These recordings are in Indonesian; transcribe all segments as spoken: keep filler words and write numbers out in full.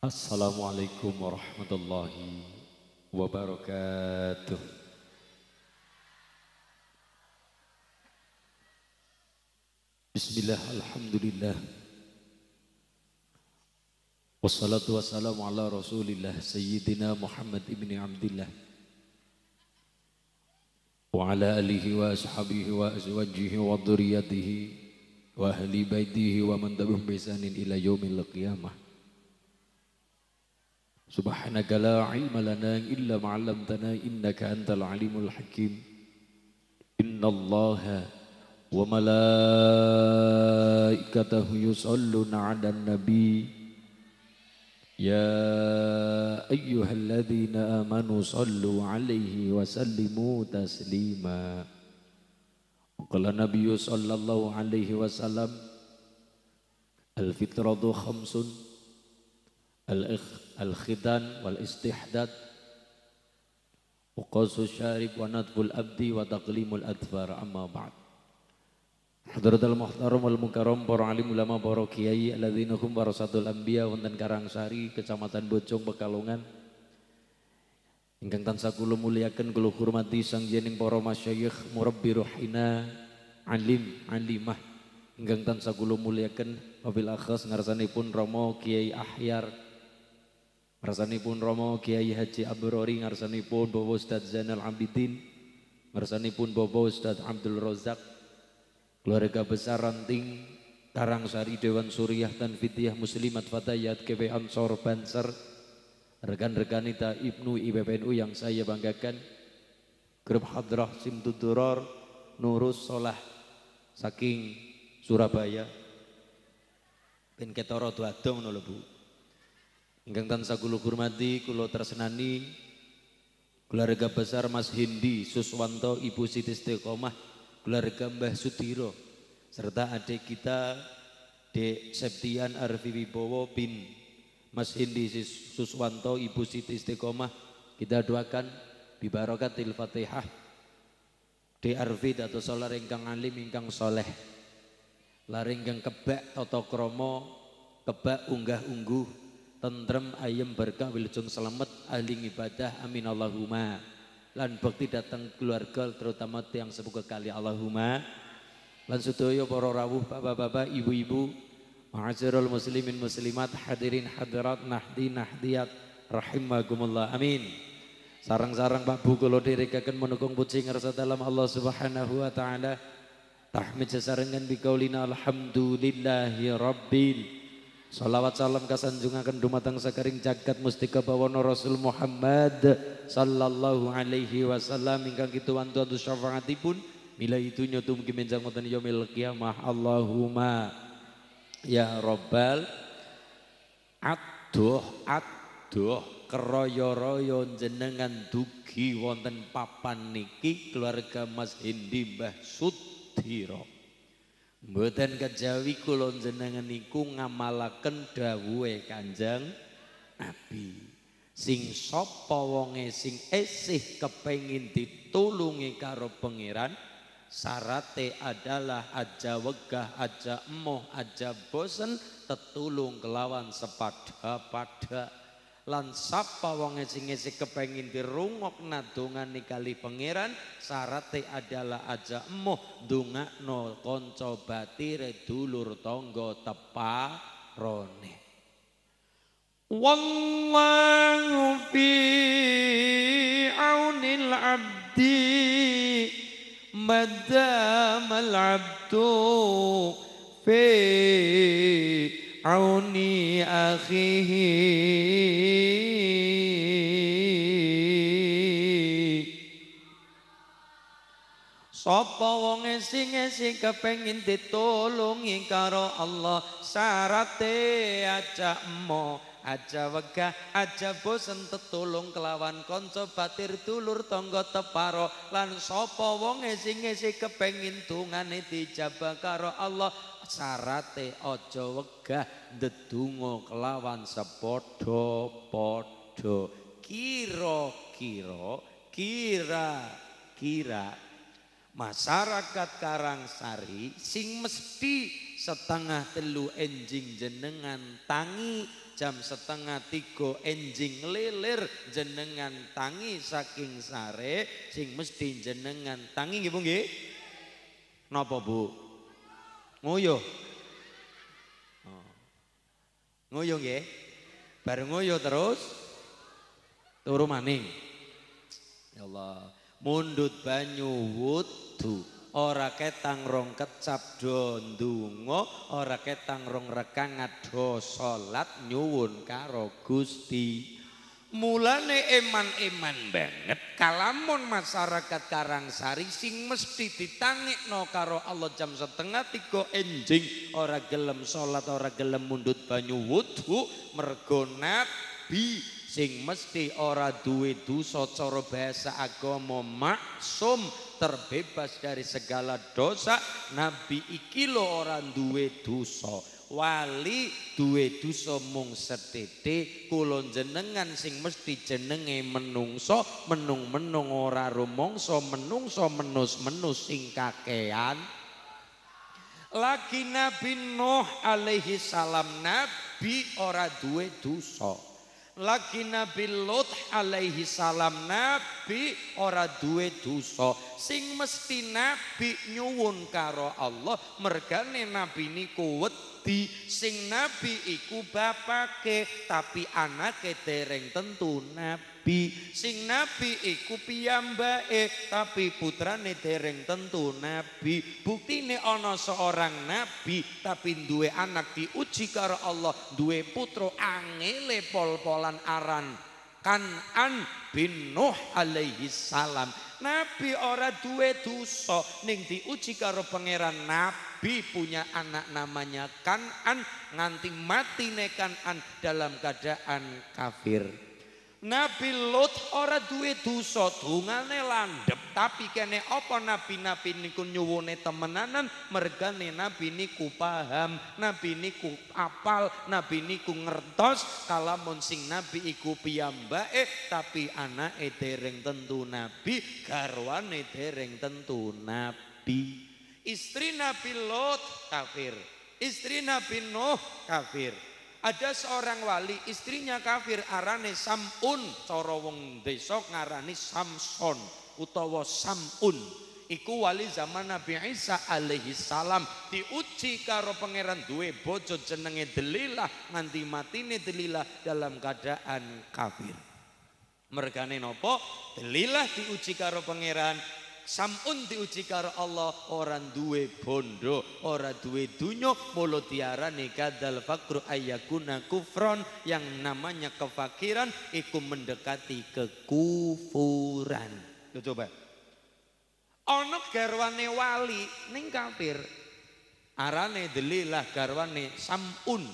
Assalamualaikum warahmatullahi wabarakatuh. Bismillah, alhamdulillah. Wassalatu wassalamu ala rasulillah Sayyidina Muhammad ibni Abdillah wa ala alihi wa ashabihi wa azwajihi wa dhuriyatihi wa ahli baitihi wa man tabi'ahum bi ihsanin ila yaumil qiyamah. Subhanaka la ilma lana illa ma 'allamtana innaka antal alimul hakim. Innallaha wa malaikatahu yusholluna 'alan nabi. Ya ayyuhalladzina amanu shallu 'alaihi wa sallimu taslima. Qala nabiyyu sallallahu alaihi wasallam al-fitratu khamsun al-khitan wal istihdad wa qasus syarib wa nadful abdi wa taqlimul adfar amma ba'd. Hadratul muhtaram wal mukarram para alim ulama para kiai alladzina hum warasatul anbiya wonten Karangsari Kecamatan Bojong Pekalongan ingkang tansah kula muliaken kula hormati sangjening para masyayikh murabbi ruhina alim alimah ingkang tansah kula muliaken wabil akhas ngarsanipun Romo Kiai Ahyar, ngarsanipun Romo Kiai Haji Abrori, ngarsanipun Bapak Ustadz Zainal Abidin, ngarsanipun Bapak Ustadz Abdul Rozak, keluarga besar Ranting Karangsari Dewan Suriah Tanfidiyah Muslimat Fatayat K P Ansor Banser, rekan-rekan Ita Ibnu I P P N U yang saya banggakan, grup Hadrah Simtuduror Nurus Solah saking Surabaya, ben ketara duadong ngono lho Bu. Ingkang tansah kula hormati, kula tresnani keluarga besar Mas Hindi Suswanto, Ibu Siti Istiqomah, keluarga Mbah Sudiro, serta adik kita Dek Septian Arfi Wibowo bin Mas Hindi Suswanto, Ibu Siti Istiqomah. Kita doakan bi barakatil Fatihah Dek Arfi dados solar ingkang alim ingkang soleh, laring ingkang kebak tata krama, kebak unggah-ungguh, tentrem ayem berkah wilujeng selamat ahli ibadah amin Allahumma. Lan bekti datang keluarga terutama tiang sepuh kali Allahumma. Lan sedaya para rawuh bapak-bapak ibu-ibu ma'asyiral muslimin muslimat hadirin hadirat nahdi nahdiyat rahimakumullah amin. Sarang-sarang Pak Bu kula dherekaken menukung puji ngarsa dalam Allah Subhanahu wa taala. Tahmid sesarengan biqaulina alhamdulillahi rabbil. Salawat salam kasanjungaken dumateng sakaring jagat mustika bawana Rasul Muhammad sallallahu alaihi wasallam ingkang kitu wantu atu syafaatipun mila itu nyotum kimenjang wonten yaumil qiyamah. Allahumma ya rabbal aduh aduh keroyo-royo jenengan dugi wonten papan niki keluarga Mas Hindi Mbah Sudiro. Mboten kejawi kula jenengan niku ngamalaken dawuhe Kanjeng Nabi. Sing sapa wonge sing esih kepengin ditulungi karo pangeran, syarate adalah aja wegah, aja emoh, aja bosen, tetulung kelawan sepada-pada. Lan sapa wonge sing esih kepengin dirungokna dongane kali pangeran, syarate adalah aja emoh ndongakno kanca batire dulur tangga teparone. Wallahu fi aunil abdi madamal abdu fi auni akhihi. Sapa wonge sing sing kepengin ditulungi karo Allah, syarate aja emoh, aja wegah, aja bosen, tetulung kelawan kanca batir dulur tangga teparo. Lan sapa wonge sing sing kepengin dungane dijabah karo Allah, syarate aja wegah, ndedonga kelawan sepadha-padha. Kira-kira kira-kira masyarakat Karangsari sing mesti setengah telu enjing jenengan tangi jam setengah tiga enjing lilir jenengan tangi saking sare sing mesti jenengan tangi nggih Bu nggih. Napa Bu? Nguyuh. Oh. Nguyuh nggih. Bareng nguyuh terus turu maning. Ya Allah, mundut banyu wudu. Ora ketang rong kecap do ndonga, ora ketang rong rekangat do salat nyuwun karo Gusti. Mulane eman-eman banget kalamun masyarakat Karangsari sing mesti ditangikno karo Allah jam setengah tiga enjing ora gelem salat, ora gelem mundut banyu wudu mergo Nabi sing mesti ora duwe dosa cara bahasa agama maksum terbebas dari segala dosa. Nabi iki lho ora duwe dosa, wali duwe dosa mung setete. Kula jenengan sing mesti jenenge menungso menung-menung ora rumangsa, menungso menus-menus sing kakean. Lagi Nabi Nuh alaihi salam nabi ora duwe dosa. Lagi Nabi Lut alaihi salam nabi ora duwe dosa. Sing mesti nabi nyuwun karo Allah mergane nabi niku wedi. Sing nabi iku bapake tapi anake dereng tentu nabi. Sing nabi iku piyambake tapi putrane dereng tentu nabi. Buktine ana seorang nabi tapi duwe anak diuji karo Allah, duwe putra angele pol-polan aran Kan'an bin Nuh alaihi salam. Nabi ora duwe dosa ning diuji karo pangeran. Nabi punya anak namanya Kan'an nganti mati ne Kan'an dalam keadaan kafir. Nabi Lut ora duwe dosa, dungane landhep tapi kene apa nabi-nabi niku nyuwune temenanan mergane nabi niku paham, nabi niku apal, nabi niku ngertos kalamun sing nabi iku piyambake tapi anake dereng tentu nabi, garwane dereng tentu nabi. Istri Nabi Lut kafir, istri Nabi Nuh kafir. Ada seorang wali istrinya kafir arane Sam'un, cara wong desa ngarani Samson utawa Sam'un. Iku wali zaman Nabi Isa alaihi salam diuji karo pangeran duwe bojo jenenge Delilah nganti matine Delilah dalam keadaan kafir. Mergane napa? Delilah diuji karo pangeran, Sam'un diuji karo Allah, orang duwe bondo, orang duwe dunyo, mula diarani kadal fakru ayyakuna kufron, yang namanya kefakiran iku mendekati kekufuran. Yo coba. Ana garwane wali ning kafir. Arane Delilah garwane Sam'un.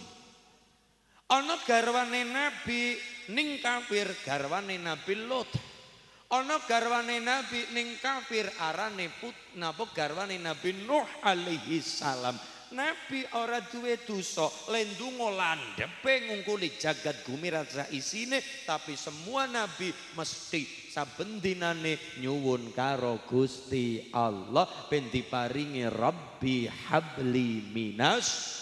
Ana garwane nabi ning kafir, garwane Nabi Lut. Ana garwane nabi ning kafir arane put napa garwane Nabi Nuh alaihi salam. Nabi ora duwe dosa, lendungo landhepe ngungkuli jagat bumi rasa isine, tapi semua nabi mesti saben dinane nyuwun karo Gusti Allah ben diparingi Rabbi habli minas.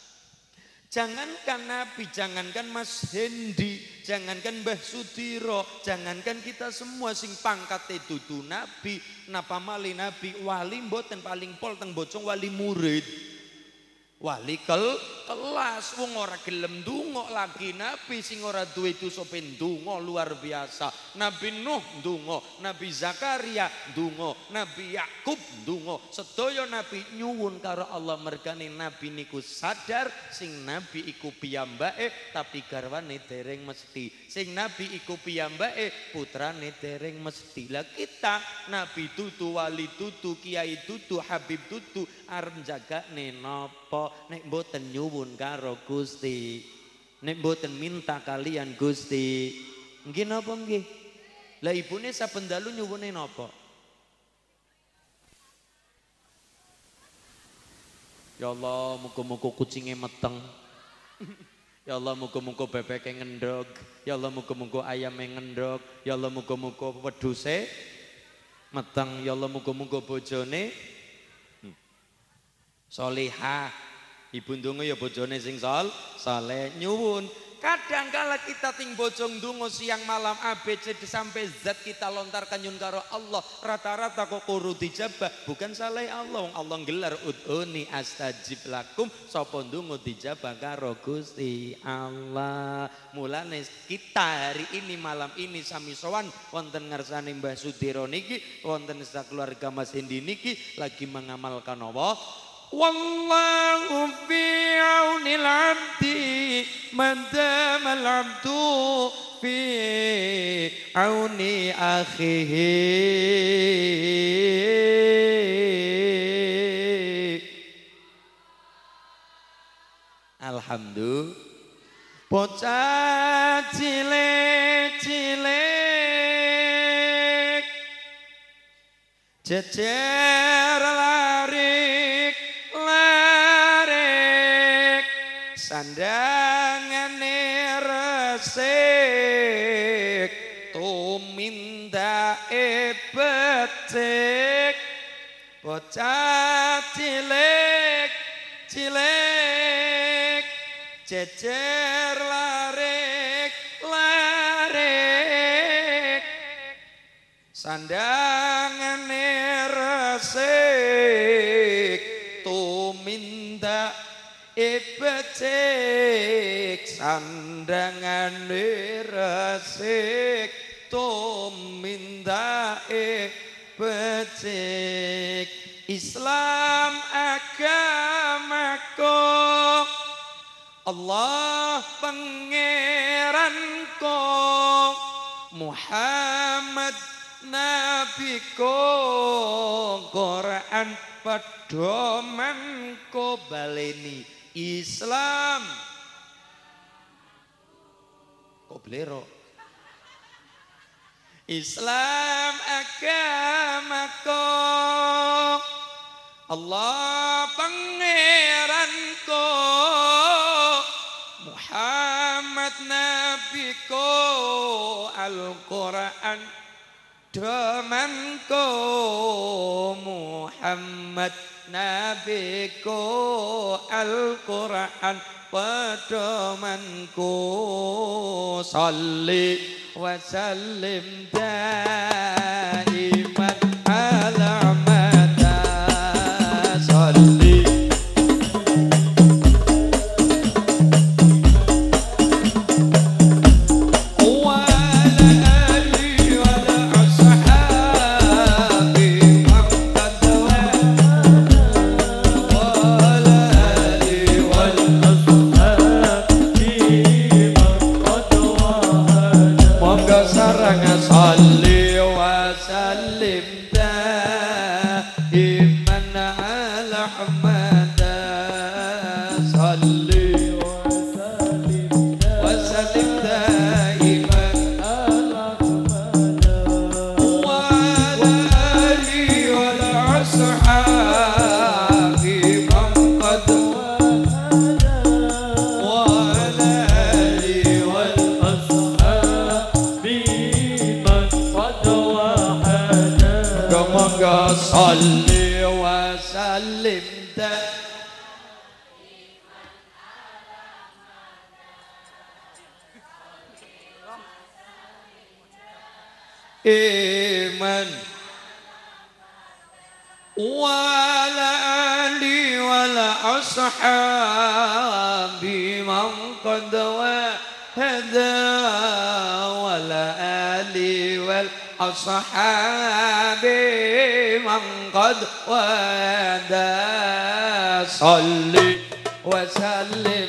Jangankan Nabi, jangankan Mas Hendi, jangankan Mbah Sudiro, jangankan kita semua sing pangkate dudu Nabi, napa mali Nabi wali mboten paling pol teng bocong wali murid. Wali kel kelas wong ora gelem ndonga lagi nabi sing ora duwe dosa ben ndonga luar biasa. Nabi Nuh ndonga, Nabi Zakaria ndonga, Nabi Yakub ndonga. Sedaya nabi nyuwun karo Allah mergane nabi niku sadar sing nabi iku piyambake tapi garwane dereng mesti. Sing nabi iku piyambake putrane dereng mesti. Lah kita nabi tutu, wali tutu, kiai tutu, habib tutu arep jagane napa? Nek mboten nyuwun karo Gusti, nek mboten minta kalian Gusti, nggih napa nggih? Lah ibune saben dalu nyuwune napa? Ya Allah, muga-muga kucinge meteng. Ya Allah, muga-muga bebeke ngendhog. Ya Allah, muga-muga ayame ngendhog. Ya Allah, muga-muga wedhuse meteng. Ya Allah, muga-muga bojone hmm. Solihah. Ibu ndonga ya bojone sing sol saleh nyuwun Kadangkala kita ting bojong dungo siang malam A B C D sampai Z kita lontarkan nyun karo Allah. Rata-rata kok kuru dijabah. Bukan salah Allah. Allah gelar ud'uni astajib lakum. Sapa ndonga dijabah karo Gusti Allah. Mulane kita hari ini malam ini sami sowan wonten ngarsane Mbah Sudiro niki, wonten sakeluarga Mas Hendi niki lagi mengamalkan apa? Wallahu fi aunil abdi madamal abdu fi auni akhihi. Alhamdulillah. Bocah cilik-cilik jejer larik larik sandangane resik tumindae becik. Bocah cilik cilik jejer larik larik sandangane resik tuminda becik sandangane resik tuminda becik. Islam agamaku Allah pangeranku, Muhammad nabiku, Quran pedomanku. Baleni Islam kok blero. Islam agamaku Allah pangeranku, Muhammad nabiku, Al-Quran domanku. Muhammad nabiku, Al-Quran pedomanku. Sholli wa sallim daiman ala mada. Sholli Salli wa sallim iman wala ali wala ashabi man qad wahada wala ali wal ashabi man qad wahada. Salli wa sallim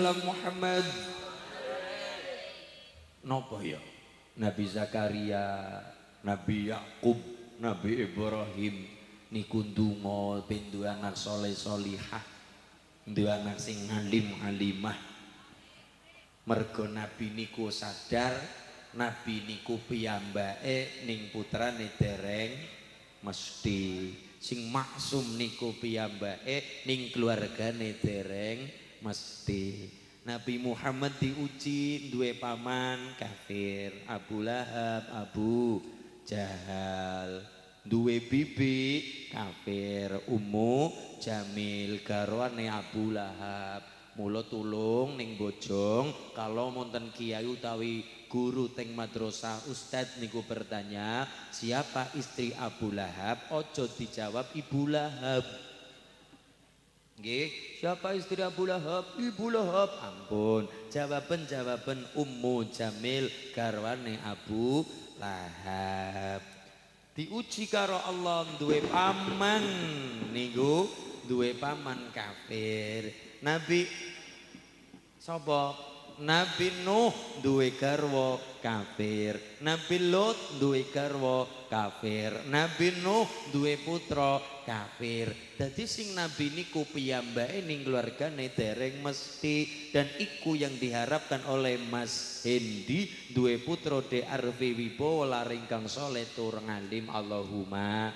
ala Muhammad. Napa ya? Nabi Zakaria, Nabi Yakub, Nabi Ibrahim niku ndonga ben duwe anak saleh salihah, duwe anak sing alim alimah. Mergo Nabi niku sadar Nabi niku piyambake ning putrane dereng mesti, sing maksum niku piyambake ning keluargane dereng mesti. Nabi Muhammad diuji duwe paman kafir, Abu Lahab, Abu Jahal, duwe bibi kafir, Ummu Jamil garwane Abu Lahab. Mula tulung ning bojong kalau monten kiai utawi guru teng madrasah ustadz niku bertanya siapa istri Abu Lahab, ojo dijawab Ibu Lahab. Nggih, siapa istri Abu Lahab? Ibu Lahab. Ampun, jawaban-jawaban Ummu Jamil garwane Abu Lahab. Diuji karo Allah duwe paman niku, duwe paman kafir. Nabi sapa? Nabi Nuh duwe garwa kafir, Nabi Lot duwe garwa kafir, Nabi Nuh duwe putra kafir. Dadi sing Nabi niku piyambake ning keluargane dereng mesti, dan iku yang diharapkan oleh Mas Hendi duwe putra De Arfi Wibowo laring kang saleh tur ngalim. Allahumma.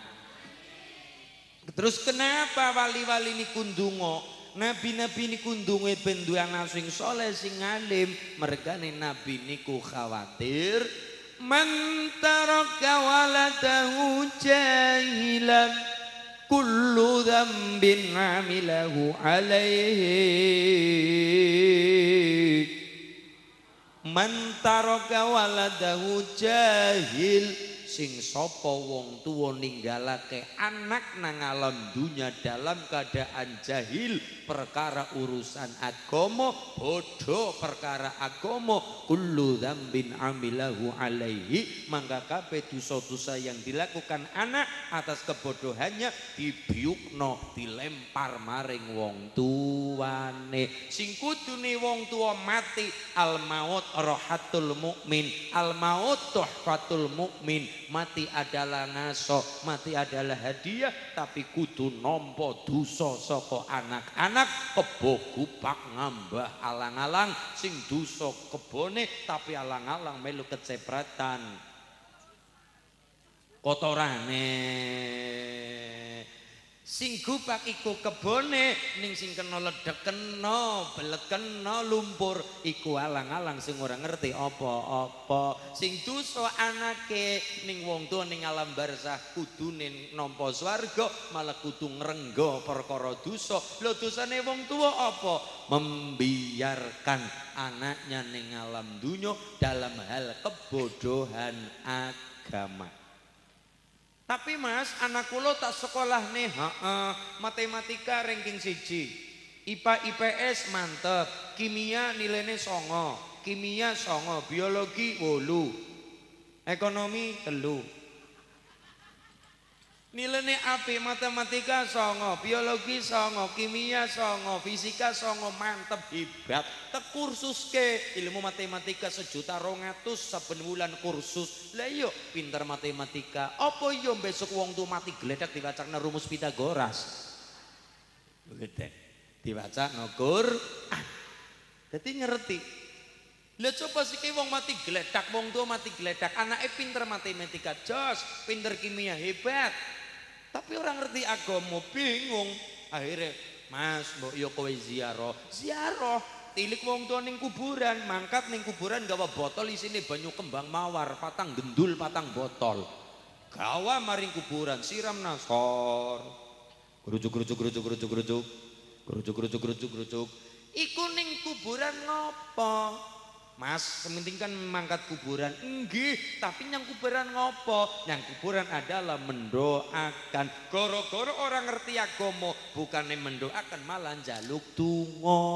Terus kenapa wali-wali niku ndonga? Nabi-nabi niku ndonga ben duwe anak sing saleh sing alim. Mergane nabi niku khawatir man taraka waladahu jahilan kullu dzambin amilahu alaihi. Man taraka waladahu jahil, sing sapa wong tuwa ninggalake anak nang alam dunya dalam keadaan jahil perkara urusan agama, bodoh perkara agama, kullu dzambin amilahu alaihi, mangka kabeh dosa-dosa yang dilakukan anak atas kebodohannya dibiukno, dilempar maring wong tuwane. Sing kudune wong tuwa mati, al maut rohatul mukmin, al maut tuhfatul mukmin. Mati adalah ngaso, mati adalah hadiah, tapi kudu nampa dosa saka anak-anak, kebo gupak ngambah alang-alang, sing dosa kebone tapi alang-alang melu kecepratan kotorane. Sing gupak iku kebone, ning sing kena ledhek kena belet kena lumpur iku alang-alang sing ora ngerti apa-apa. Sing dosa anake ning wong tuwa ning alam barzah kudune nampa swarga malah kudu ngrengga perkara dosa. Lho dosane wong tuwa apa? Membiarkan anaknya ning alam dunya dalam hal kebodohan agama. Tapi mas, anak kulo tak sekolah nih, ha-ha. Matematika ranking siji, I P A I P S mantep, kimia nilainya songo, kimia songo, biologi wolu, ekonomi telu. Nilainya api, matematika songo, biologi songo, kimia songo, fisika songo, mantep hebat. Tek kursus ke ilmu matematika sejuta rongatus saben wulan kursus. Lah yuk pinter matematika. Apa yo besok wong tuh mati gledek diwacana rumus Pitagoras. Begitu. Diwaca ngokur. Ah. Jadi ngerti. Lah coba sih wong mati gledek, wong tuh mati gledek. Anaknya pinter matematika, jos, pinter kimia hebat. Tapi orang ngerti agama bingung. Akhirnya mas mbok yo kowe ziarah, ziarah tilik wong tua ning kuburan, mangkat ning kuburan gawa botol isine banyu kembang mawar, patang gendul patang botol. Gawa maring kuburan siram nasor. Gerujuk gerujuk gerujuk gerujuk gerujuk. Gerujuk gerujuk gerujuk gerujuk. Iku ning kuburan ngopo? Mas, sementing kan mangkat kuburan, enggih, tapi yang kuburan ngopo? Yang kuburan adalah mendoakan. Goro-goro orang ngerti agama, bukannya mendoakan malah njaluk tungo.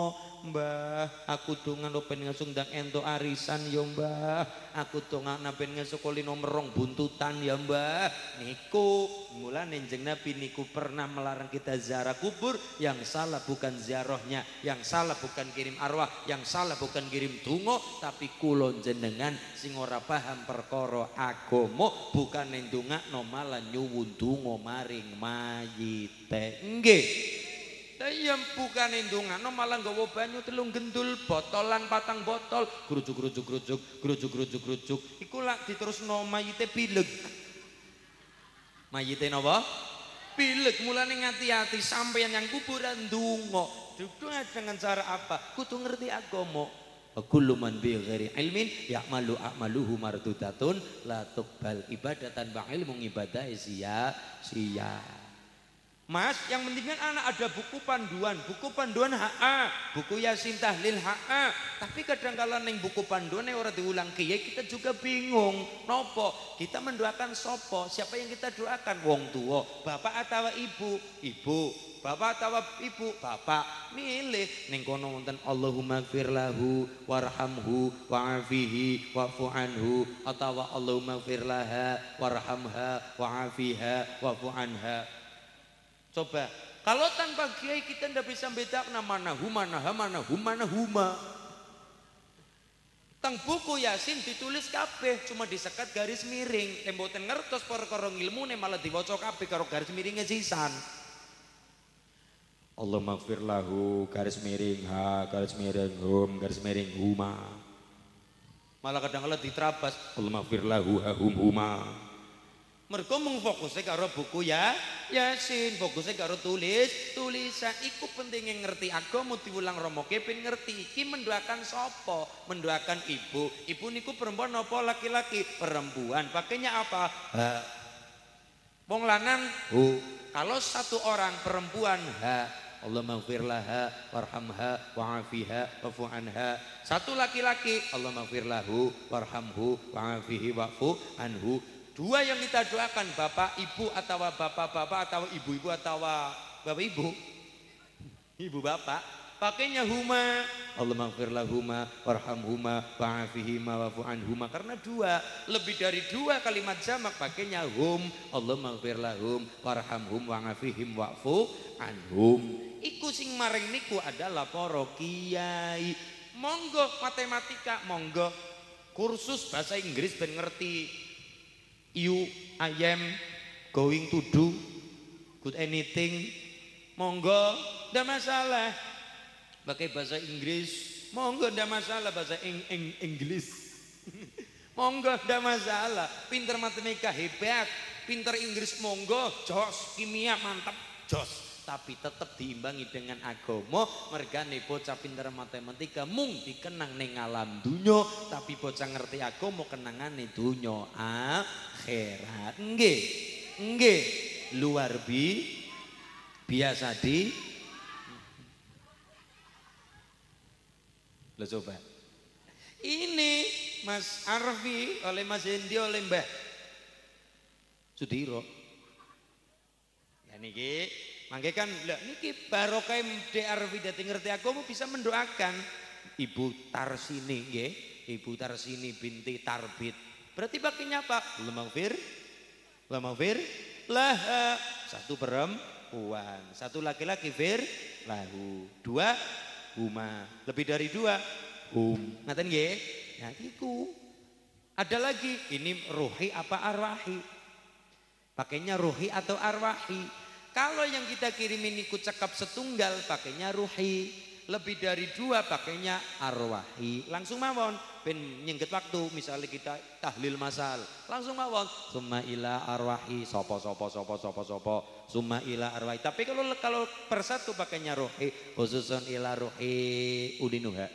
Mbah, aku dongan open ngesuk ndang ento arisan ya Mbah. Aku dongan naben ngesuk nomor rong buntutan ya Mbah. Niku mulane Kanjeng Nabi niku pernah melarang kita ziarah kubur. Yang salah bukan ziarahnya, yang salah bukan kirim arwah, yang salah bukan kirim donga, tapi kula jenengan sing ora paham perkara agama bukan ndongakno malah nyuwun donga maring mayite. Nggih. Yang bukan ndongakno malah nggawa banyu telung gendul, botolan patang botol, grujuk-grujuk-grujuk, grujuk-grujuk-grujuk. Iku lak diterusno mayite pileg. Mayite napa? Pileg. Mulane ngati-ati sampeyan yang kuburan ndonga. Dudu dengan cara apa? Kudu ngerti agama. Kullu man bi ghairi ilmin ya'malu a'maluhu mardudatun la tuqbal ibadatan ba ilmu ibadah sia-sia. Mas, yang penting kan anak ada buku panduan, buku panduan H A, buku Yasin Tahlil H A. Tapi kadang-kala neng buku panduan yang orang diulang kiai kita juga bingung. Nopo? Kita mendoakan sopo? Siapa yang kita doakan? Wong tua, bapak atau ibu? Ibu. Bapak atau ibu? Bapak. Milih neng kono wonten Allahumma gfir lahu warhamhu wa'afihi wa'fu anhu, atau Allahumma gfir laha warhamha wa'afiha wa'fu anha. Coba, kalau tanpa kiai kita ndak bisa bedakan mana huma, mana mana huma, mana huma. Tang buku Yasin ditulis kabeh, cuma disekat garis miring. Temboten ngertos perkara ilmune malah diwaca kabeh karo garis miringnya sisan. Allahumma gfir lahu garis miring ha, garis miring hum, garis miring huma. Malah kadang-kadang diterabas Allahumma gfir lahu ha hum huma. Mergo mung fokusnya karo buku ya Yasin, fokusnya karo tulis tulisan. Iku pentingnya ngerti agama diulang Romo Kepin ngerti iki mendoakan sopo, mendoakan ibu. Ibu niku perempuan apa laki-laki? Perempuan. Pakainya apa? Ha. Wong lanang hu. Kalau satu orang perempuan ha. Allahumma gfir laha warhamha wa'afiha wa'fu anha. Satu laki-laki Allahumma gfir lahu warhamhu wa'afihi wa'fu anhu. Dua yang kita doakan bapak ibu atau bapak-bapak atau ibu-ibu atau bapak ibu, ibu bapak, pakainya huma. Allahumma gfir lahuma warhamhuma wa'afihima wa'fu anhuma. Karena dua, lebih dari dua kalimat jamak pakainya hum. Allahumma gfir lahum warhamhum wa'afihim wa'fu anhum. Iku sing maring niku adalah para kiai. Monggo matematika, monggo kursus bahasa Inggris ben ngerti. You, I am going to do good anything. Monggo, ndak masalah. Pakai bahasa Inggris, monggo ndak masalah. Bahasa ing ing Inggris, monggo ndak masalah. Pinter matematika hebat, pinter Inggris monggo, jos. Kimia mantap, jos. Tapi tetap diimbangi dengan agama. Mergane bocah pinter matematika mung dikenang ning alam dunya, tapi bocah ngerti agama kenangane dunya akhirat. Nggih, nggih, luar bi biasa di. Lo coba. Ini Mas Arfi oleh Mas Hendi oleh Mbah Sudiro. Ya niki mangke kan lha niki barokah D Arfi dadi ngerti agama bisa mendoakan Ibu Tarsini nggih, Ibu Tarsini binti Tarbit. Berarti pakainya apa? Lemangfir, lemangfir, lah satu perempuan, satu laki-laki fir, lahu, dua huma, lebih dari dua hum. Ngaten nggih? Ya iku. Ada lagi, ini ruhi apa arwahi? Pakainya ruhi atau arwahi? Kalau yang kita kirimin ikut cekap setunggal pakainya ruhi, lebih dari dua pakainya arwahi. Langsung mawon, ben nyengket waktu. Misalnya kita tahlil masal, langsung mawon. Summa ila arwahi, sopo sopo sopo sopo sopo. Summa ila arwahi. Tapi kalau kalau persatu pakainya ruhi, khususun ila ruhi udinuha.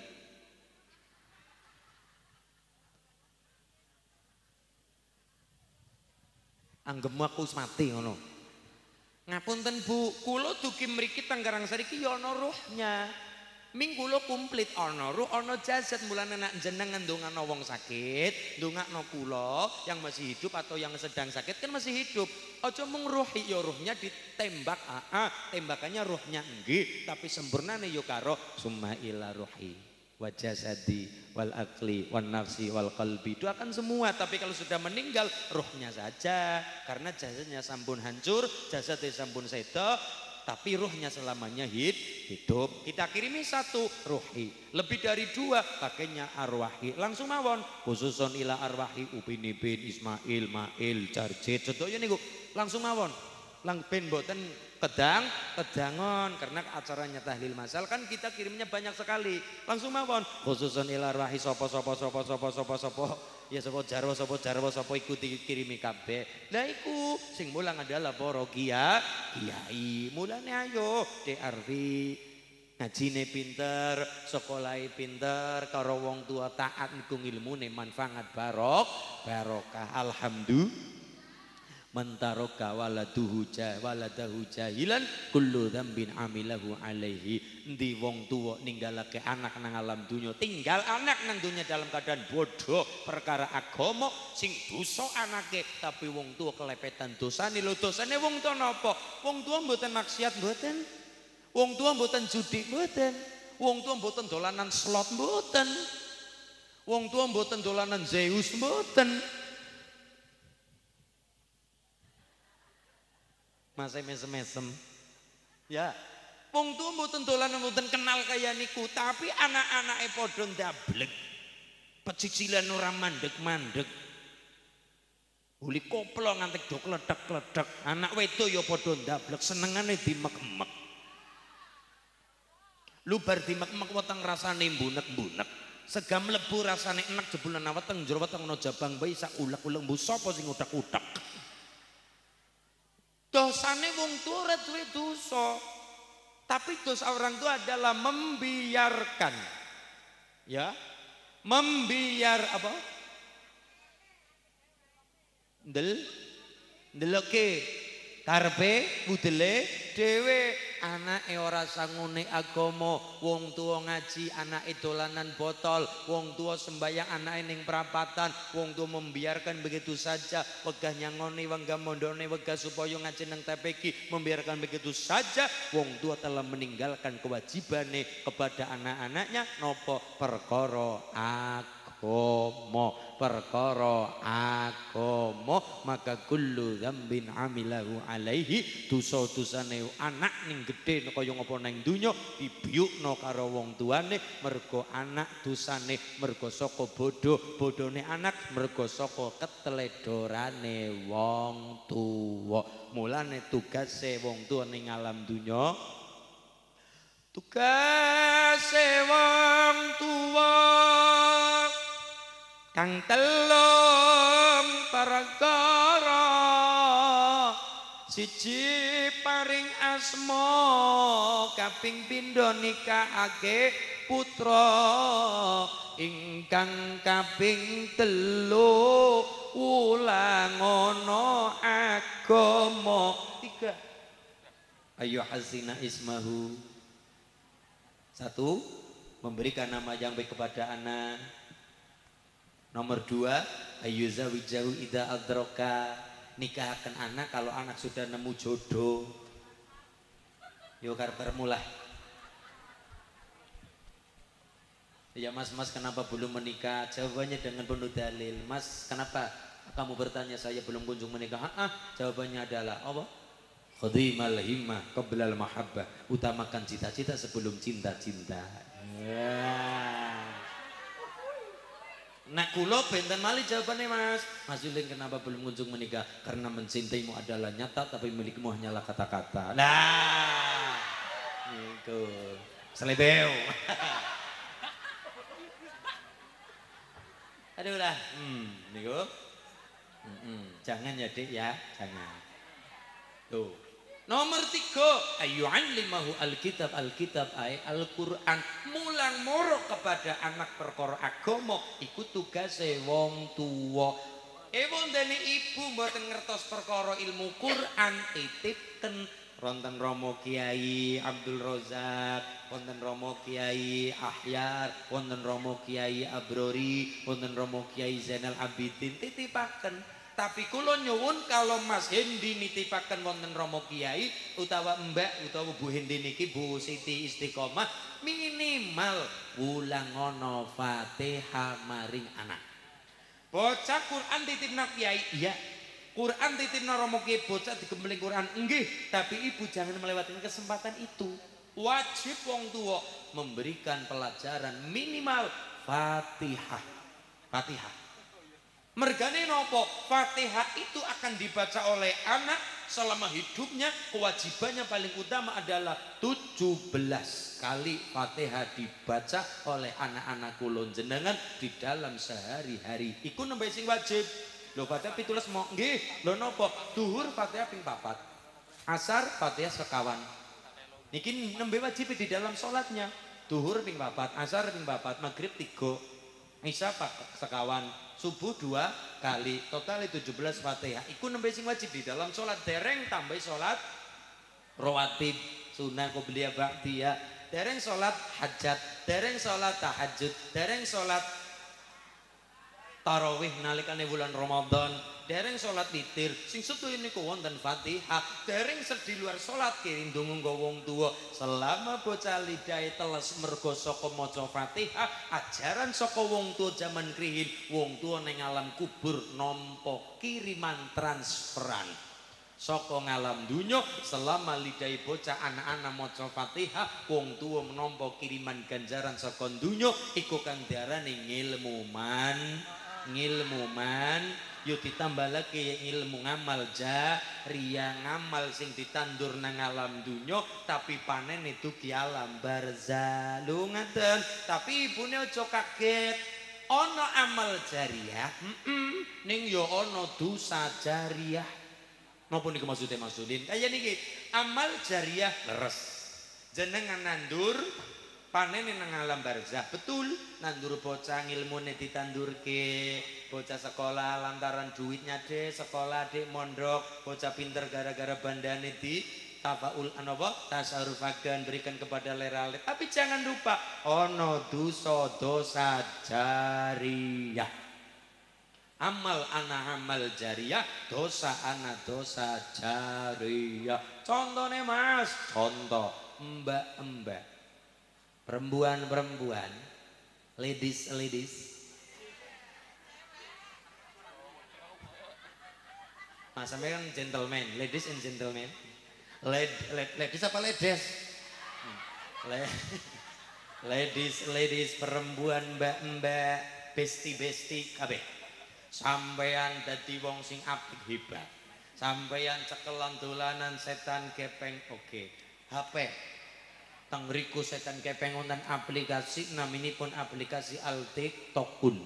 Anggemu aku mati ngono. Ngapunten Bu, kula dugi mriki Tanggarang Sari ki ya ana ruhnya. Minggu lo komplit ono ruh ono jasad mulane nek jenengan ndongakno wong sakit, ndongakno kula yang masih hidup atau yang sedang sakit kan masih hidup. Aja mung ruhi ya ruhnya ditembak, ah, tembakannya ruhnya nggih, tapi sempurnane yo karo summa ila ruhi wa jasadi wal akli wan nafsi wal qalbi. Itu akan semua, tapi kalau sudah meninggal ruhnya saja karena jasadnya sampun hancur, jasadnya sampun sedo. Tapi ruhnya selamanya hid, hidup. Kita kirimi satu ruhi, lebih dari dua pakainya arwahi. Langsung mawon khususon ila arwahi Upin Ipin Ismail Mail Jarjit sedaya niku langsung mawon. Lang ben mboten kedang kedangon karena acaranya tahlil masal kan kita kirimnya banyak sekali. Langsung mawon khususon ila arwahi sapa sapa sapa sapa sapa sapa ya sapa jarwo sapa jarwo sapa iku dikirimi kabeh. Lah iku sing mulang adalah para kiai kiai. Mulane ayo D R V ngajine pinter, sekolahe pinter, karo wong tua taat niku ilmune manfaat barok barokah. Alhamdulillah. Mentaroka waladuhu jah waladahu jahilan kullu dzambin amilahu alaihi. Endi wong tuwa ninggalake anak nang alam dunya, tinggal anak nang dunya dalam keadaan bodoh perkara agama sing dosa anake, tapi wong tuwa kelepetan dosane. Lho dosane wong tuwa napa? Wong tuwa mboten maksiat mboten. Wong tuwa mboten judi mboten. Wong tuwa mboten dolanan slot mboten. Wong tuwa mboten dolanan Zeus mboten. Masih mesem-mesem ya wong tua mboten dolanan mboten kenal kaya niku, tapi anak-anake padha ndablek pecicilan ora mandeg-mandeg uli koplo ngantek do kledek-kledek. Anak wedok ya padha ndablek senengane dimek-mek lubar dimek-mek weteng rasane mbunek-mbunek sega mlebu rasane enek jebulan weteng njero weteng ana jabang bayi sak ulek-ulek mbu sapa sing utek-utek. Dosane wong tua ora duwe dosa. Tapi dosa orang tua adalah membiarkan. Ya. Membiar apa? Ndel ndeloke karepe budele dhewe. Anake ora sangune agama, wong tua ngaji anake dolanan botol, wong tua sembahyang anake ning perapatan, wong tua membiarkan begitu saja, wegah nyangoni wegah mondone wegah supaya ngaji nang T P Q, membiarkan begitu saja. Wong tua telah meninggalkan kewajibane kepada anak-anaknya nopo perkara agama, perkara agama. Maka kullu dzambin amilahu alaihi, dosa-dosane anak ning gedhe kaya ngapa nang donya dibiyukno karo wong tuane. Mergo anak dosane mergo saka bodho, bodhone anak mergo saka ketledorane wong tuwa. Mulane tugase wong tuwa ning alam donya, tugase wong tuwa kang telung perkara. Siji paring asma, kaping pindho nikahake putra, ingkang kaping telu ulang ana agama. Tiga ayo hasina ismahu. Satu, memberikan nama yang baik kepada anak. Nomor dua, ayu zawijahu ida adroka, nikahkan anak kalau anak sudah nemu jodoh. Yuk karbar mulai. Ya mas, mas kenapa belum menikah? Jawabannya dengan penuh dalil. Mas kenapa kamu bertanya saya belum kunjung menikah? Ah, ah. Jawabannya adalah apa? Khadimal himmah qablal mahabbah. Utamakan cita-cita sebelum cinta-cinta. Yeah. Nak kulo benten malih jawabannya mas. Mas Yulin kenapa belum kunjung menikah? Karena mencintaimu adalah nyata, tapi milikmu hanyalah kata-kata. Nah, itu selebeu. Aduh lah, hmm, niku, hmm, hmm. Jangan ya dek ya, jangan. Tuh. Nomor tiga, ayyu'allimahu alkitab, alkitab ay Al-Quran. Mulang moro kepada anak perkara agama, iku tugase wong tuwa. Eh wondene ibu mboten ngertos perkara ilmu Quran, titipken wonten Romo Kiai Abdul Rozak, wonten Romo Kiai Ahyar, wonten Romo Kiai Abrori, wonten Romo Kiai Zainal Abidin titipaken. Tapi kula nyuwun kalau Mas Hendi nitipaken wonten Romo Kiai utawa Mbak utawa Bu Hendi niki Bu Siti Istiqomah minimal wulangono Fatihah maring anak. Bocah Quran titipna Kiai, iya. Quran titipna Romo Kiai bocah digembleng Quran nggih, tapi ibu jangan melewatkan kesempatan itu. Wajib wong tua memberikan pelajaran minimal Fatihah. Fatihah. Mergane nopo? Fatihah itu akan dibaca oleh anak selama hidupnya. Kewajibannya paling utama adalah tujuh belas kali Fatihah dibaca oleh anak-anak kulon jenengan di dalam sehari-hari. Iku nembe sing wajib. Lho Fatihah pitulas mau nggih. Lho nopo? Duhur Fatihah ping papat. Asar Fatihah sekawan. Niki nembe wajib di dalam sholatnya. Duhur ping papat, asar ping papat, maghrib tiga, isya sekawan. Subuh dua kali, total tujuh belas Fatihah. Iku nembe sing wajib di dalam sholat. Dereng tambah sholat rawatib, sunnah qobliyah ba'diyah, dereng sholat hajat, dereng sholat tahajud, dereng sholat tarawih nalikane bulan Ramadan, dereng sholat witir. Sing setuju niku wonten Fatihah. Dereng sedhi luar sholat kirim ndonga nggo wong tuwa. Selama bocah lidahe teles mergo saka maca Fatihah, ajaran saka wong tuwa jaman krihin, wong tuwa ning alam kubur nampa kiriman transferan saka ngalam dunya. Selama lidahe bocah anak-anak maca Fatihah, wong tuwa nampa kiriman ganjaran saka dunya. Iku kang diarani ngilmu man, ngilmu man. Yuk ditambah lagi ilmu ngamal jariyah, ngamal sing ditandur nang alam dunya tapi panen itu ki alam barzah. Lho ngaten. Tapi ibune aja kaget, ana amal jariyah heeh ning ya ana dosa jariyah. Napa niku maksudnya maksudin kaya niki amal jariyah leres jenengan nandur panen nang alam barzah. Betul, nandur bocah ngilmune ditandurke, bocah sekolah lantaran duitnya deh sekolah deh mondok, bocah pinter gara-gara bandane di tafaul anapa tasarufakan berikan kepada leralet. Tapi jangan lupa ono dosa dosa jariyah. Amal ana amal jariyah, dosa ana dosa jariyah. Contohnya Mas, contoh mbak-mbak, perempuan-perempuan, ladies-ladies. Mas sampe kan gentleman, ladies and gentlemen. Led, led, ladies apa ladies? Le, ladies, ladies, perempuan, mbak-mbak, besti-besti kabeh. Sampeyan dadi wong sing apik hebat. Sampeyan cekelan dolanan setan gepeng oke. H P teng mriku setan kepeng wonten aplikasi naminipun aplikasi Al TikTokun.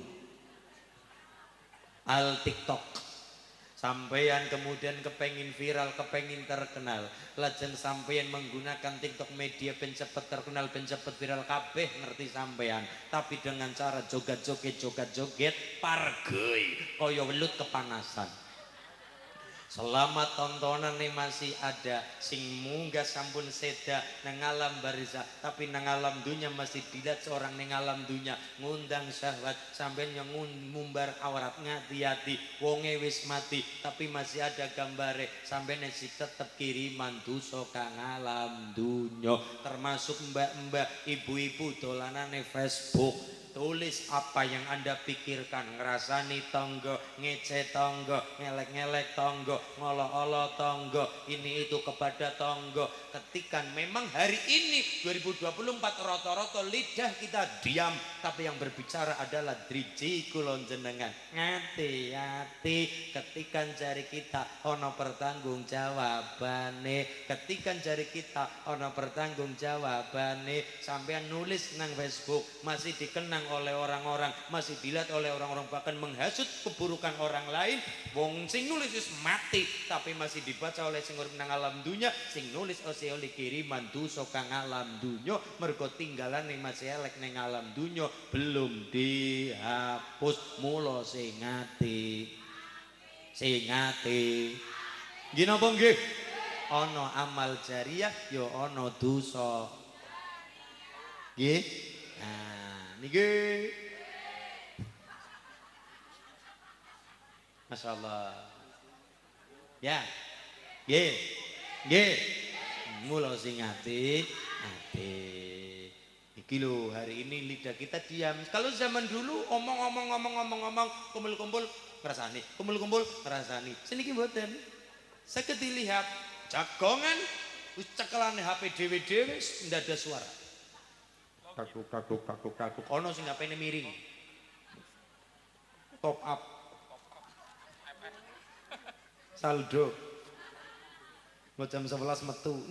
Al TikTok. Sampeyan kemudian kepengin viral, kepengin terkenal. Lajeng sampeyan menggunakan TikTok media ben cepet terkenal, ben cepet viral kabeh ngerti sampeyan. Tapi dengan cara joget-joget, joget-joget pargoi kaya welut kepanasan. Selama tontonan ini masih ada sing munggah sampun seda nang alam barzah, tapi nang alam dunya masih dilihat seorang nang alam dunya ngundang syahwat sampai yang ngumbar aurat ngati-hati wonge wis mati tapi masih ada gambare sampai nasi tetep kiriman dosa kang alam dunya. Termasuk mbak-mbak ibu-ibu dolanane Facebook. Tulis apa yang Anda pikirkan, ngerasani tonggo, ngece tonggo, ngelek-ngelek tonggo, ngolo-olo tonggo, ini itu kepada tonggo. Ketikan memang hari ini dua ribu dua puluh empat roto-roto lidah kita diam, tapi yang berbicara adalah driji kulon jenengan. Ngati-hati ketikan jari kita ono pertanggung jawabane, ketikan jari kita ono pertanggung jawabane. Sampean nulis nang Facebook masih dikenang oleh orang-orang, masih dilihat oleh orang-orang, bahkan menghasut keburukan orang lain. Wong sing nulis wis mati tapi masih dibaca oleh sing urip nang alam dunya, sing nulis ose oleh kiriman dosa kang alam dunya mergo tinggalan ning masih elek ning alam dunya belum dihapus. Mula sing ati sing ati nggih napa nggih ana amal jariyah ya ana dosa. Nggih. Nah, niki. Masyaallah. Ya. Nggih. Nggih. Mula sing ati, ati. Iki lho, hari ini lidah kita diam. Kalau zaman dulu omong-omong ngomong-ngomong ngomong kumpul-kumpul ngrasani, kumpul-kumpul ngrasani. Seniki mboten. Saged dilihat jagongan wis cekelane H P dhewe-dhewe ndak ada suara. Kakuk kakuk kakuk kakuk. Ono sing H P-ne miring. Top up. Saldo. Mau jam sebelas metu.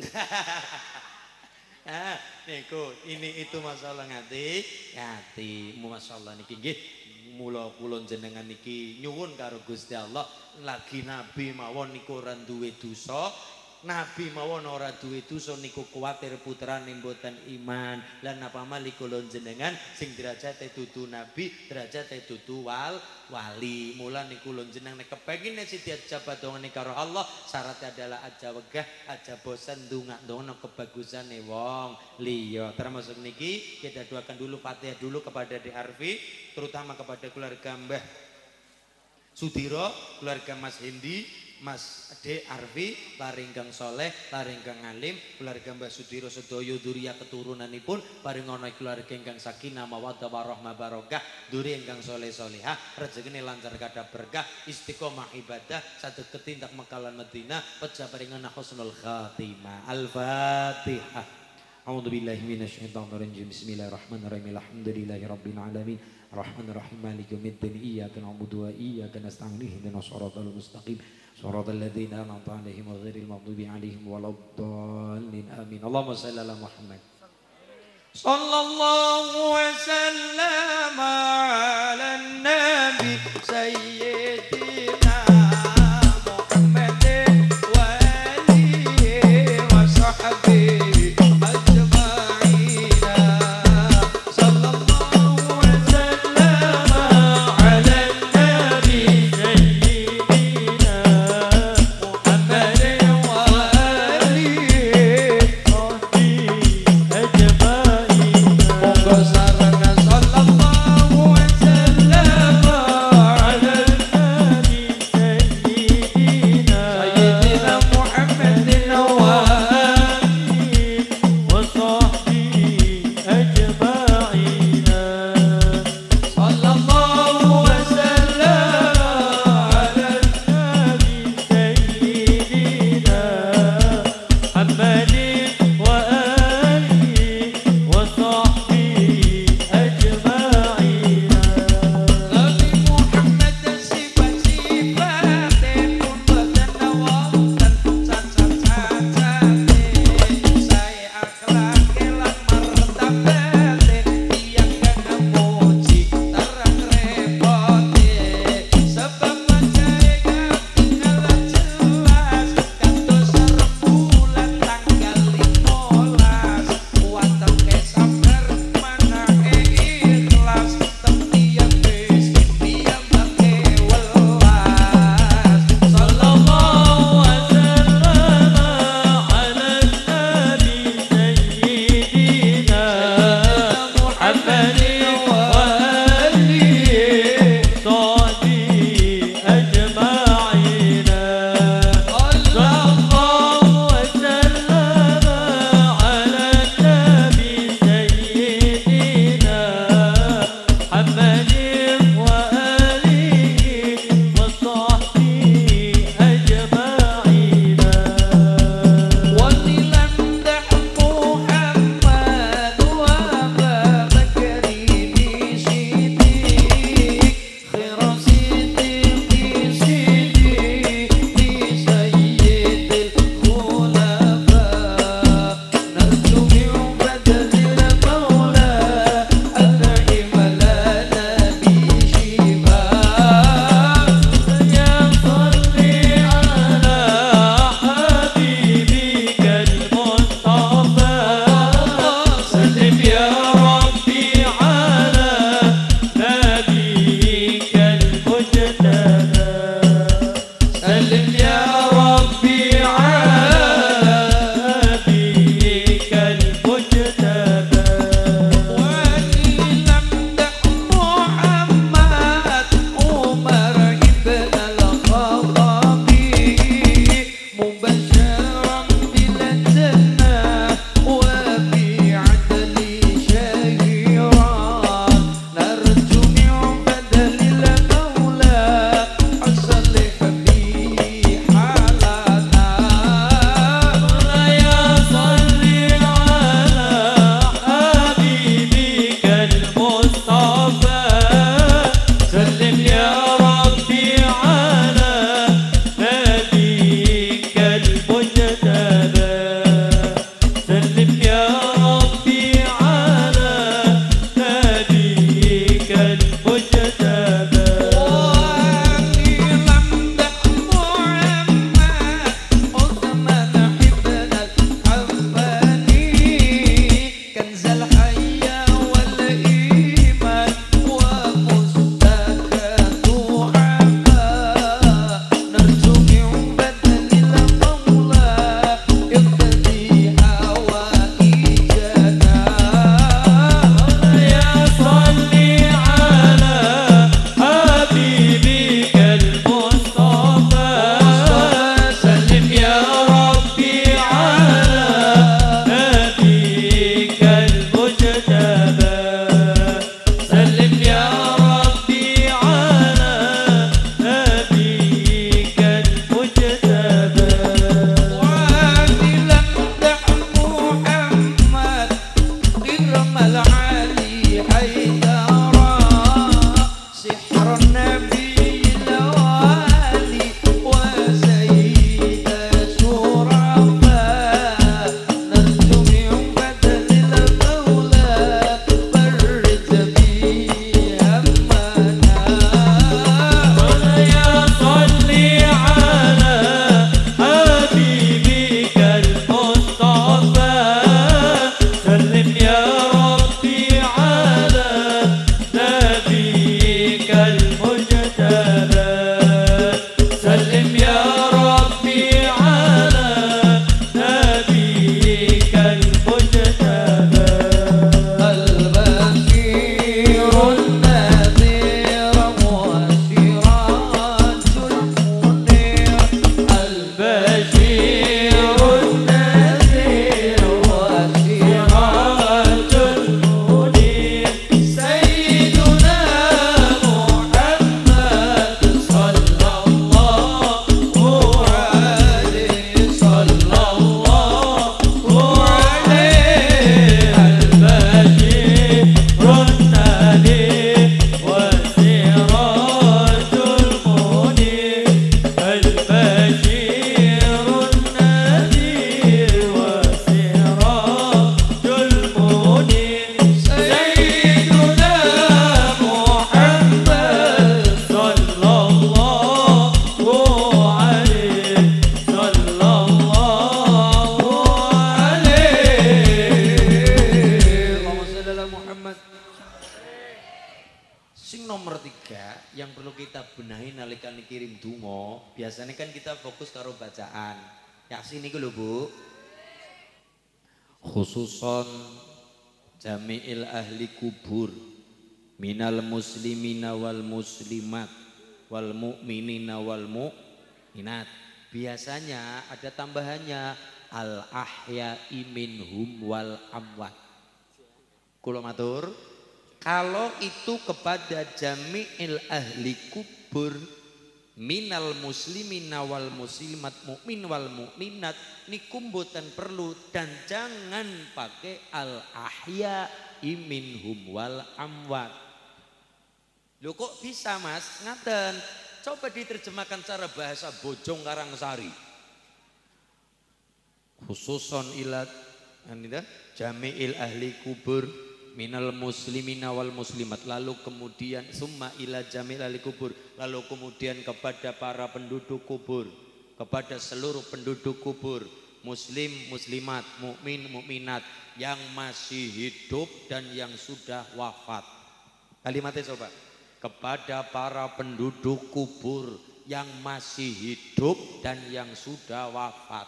Ah, niku ini itu masalah ngati, ngati. Masyaallah niki nggih. Mula kula jenengan niki nyuwun karo Gusti Allah, lagi nabi mawon niku ora duwe dosa. Nabi mawon ora duwe dosa niku kuwatir putrane mboten iman. Lan napa malih kula jenengan sing derajate dudu nabi, derajate dudu wal wali. Mula niku kula jenengan nek kepengin sing diajabat dongane karo Allah, syaratnya adalah aja wegah, aja bosan ndongak-ndongno kebagusane wong liya. Termasuk niki kita doakan dulu Fatihah dulu kepada Dik Arfi, terutama kepada keluarga Mbah Sudiro, keluarga Mas Hendi, Mas Ade Arfi, laringgang soleh, laringgang alim, keluarga Mbah Sudiro sedaya duriya keturunanipun, paring ana keluarga ingkang sakinah mawaddah warahmah barokah, duri ingkang soleh solehah, rezekine lancar kathah berkah, istiqomah ibadah, saged ketindak mekalan Madinah, pejah paringan husnul khatimah. Al-Fatihah. A'udzu billahi minasyaitonir rajim. Bismillahirrahmanirrahim. Alhamdulillahi rabbil alamin. Arrahmanir rahim. Maliki yaumiddin. Iyyaka na'budu wa iyyaka nasta'in. Ihdinas siratal mustaqim. Siratal ladzina an'amta 'alaihim ghairil maghdubi 'alaihim waladdallin. Amin. Allahumma shalli ala Muhammad. Sallallahu wa sallama 'alan nabi sayyidina Muhammadin wa alihi wa sahbihi. Sarana Sing nomor tiga yang perlu kita benahi nalika kirim donga, biasanya kan kita fokus karo bacaan. Yasin iku lho Bu. Khususon jami'il ahli kubur minal muslimina wal muslimat wal mu'minina wal mu'minat. Biasanya ada tambahannya al ahya'i minhum wal amwat. Kula matur, kalau itu kepada jami'il ahli kubur minal muslimina wal muslimat mukmin wal mukminat niku mboten perlu, dan jangan pakai al ahya minhum wal amwat. Lho kok bisa Mas? Ngaten. Coba diterjemahkan cara bahasa Bojong Karangsari. Khususon ilat anida jami'il ahli kubur minal muslimina wal muslimat, lalu kemudian summa ila jamil ahli kubur, lalu kemudian kepada para penduduk kubur, kepada seluruh penduduk kubur, muslim muslimat, mukmin mukminat yang masih hidup dan yang sudah wafat. Kalimatnya coba, kepada para penduduk kubur yang masih hidup dan yang sudah wafat.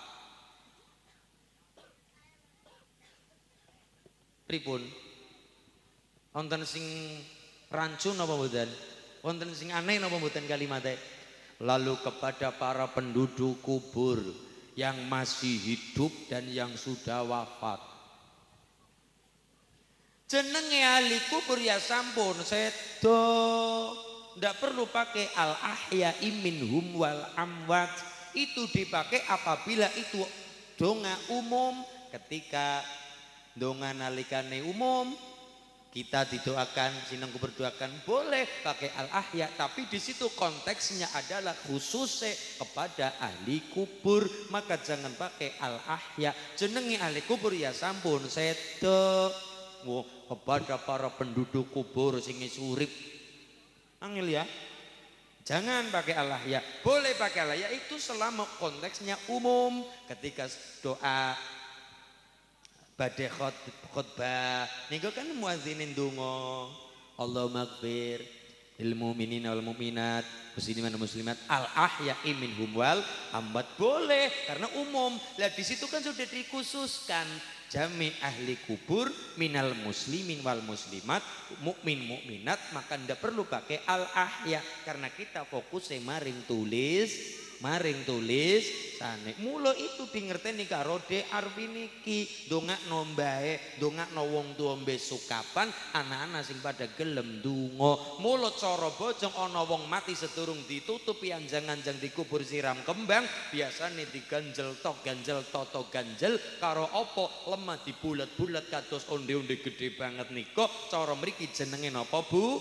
Pripun? Wonten sing rancun apa mboten? Wonten sing aneh apa mboten kalimatnya? Lalu kepada para penduduk kubur yang masih hidup dan yang sudah wafat. Jenenge ahli kubur ya sampun sedo, ndak perlu pakai al ahya minhum wal amwat. Itu dipakai apabila itu donga umum. Ketika donga nalikane umum, kita didoakan, sinang berdoakan boleh pakai al ahya, tapi di situ konteksnya adalah khususnya kepada ahli kubur, maka jangan pakai al ahya. Jenenge ahli kubur ya sampun sedo. Wow, kepada para penduduk kubur sing urip. Angel ya. Jangan pakai al ahya. Boleh pakai al ahya itu selama konteksnya umum. Ketika doa badhe khutbah niku kan muadzinin donga Allahumma ighfir lil mu'minina wal mu'minat muslimin muslimat al ahya'i minhum wal amwat, boleh karena umum. Lah di situ kan sudah dikhususkan jami ahli kubur minal muslimin wal muslimat mukmin mukminat, maka ndak perlu pakai al ahya karena kita fokus maring tulis maring tulis sane. Mula itu dingerteni karo de arfi niki, dongakno mbae, dongakno wong tuwa mbe sukapan, anak-anak sing pada gelem donga. Mula cara bojong ana wong mati sedurung ditutup anjang-anjang dikubur siram kembang, biasane diganjel tok ganjel toto ganjel karo apa lemah dibulet-bulet kados onde-onde gede banget nika. Cara mriki jenenge napa Bu?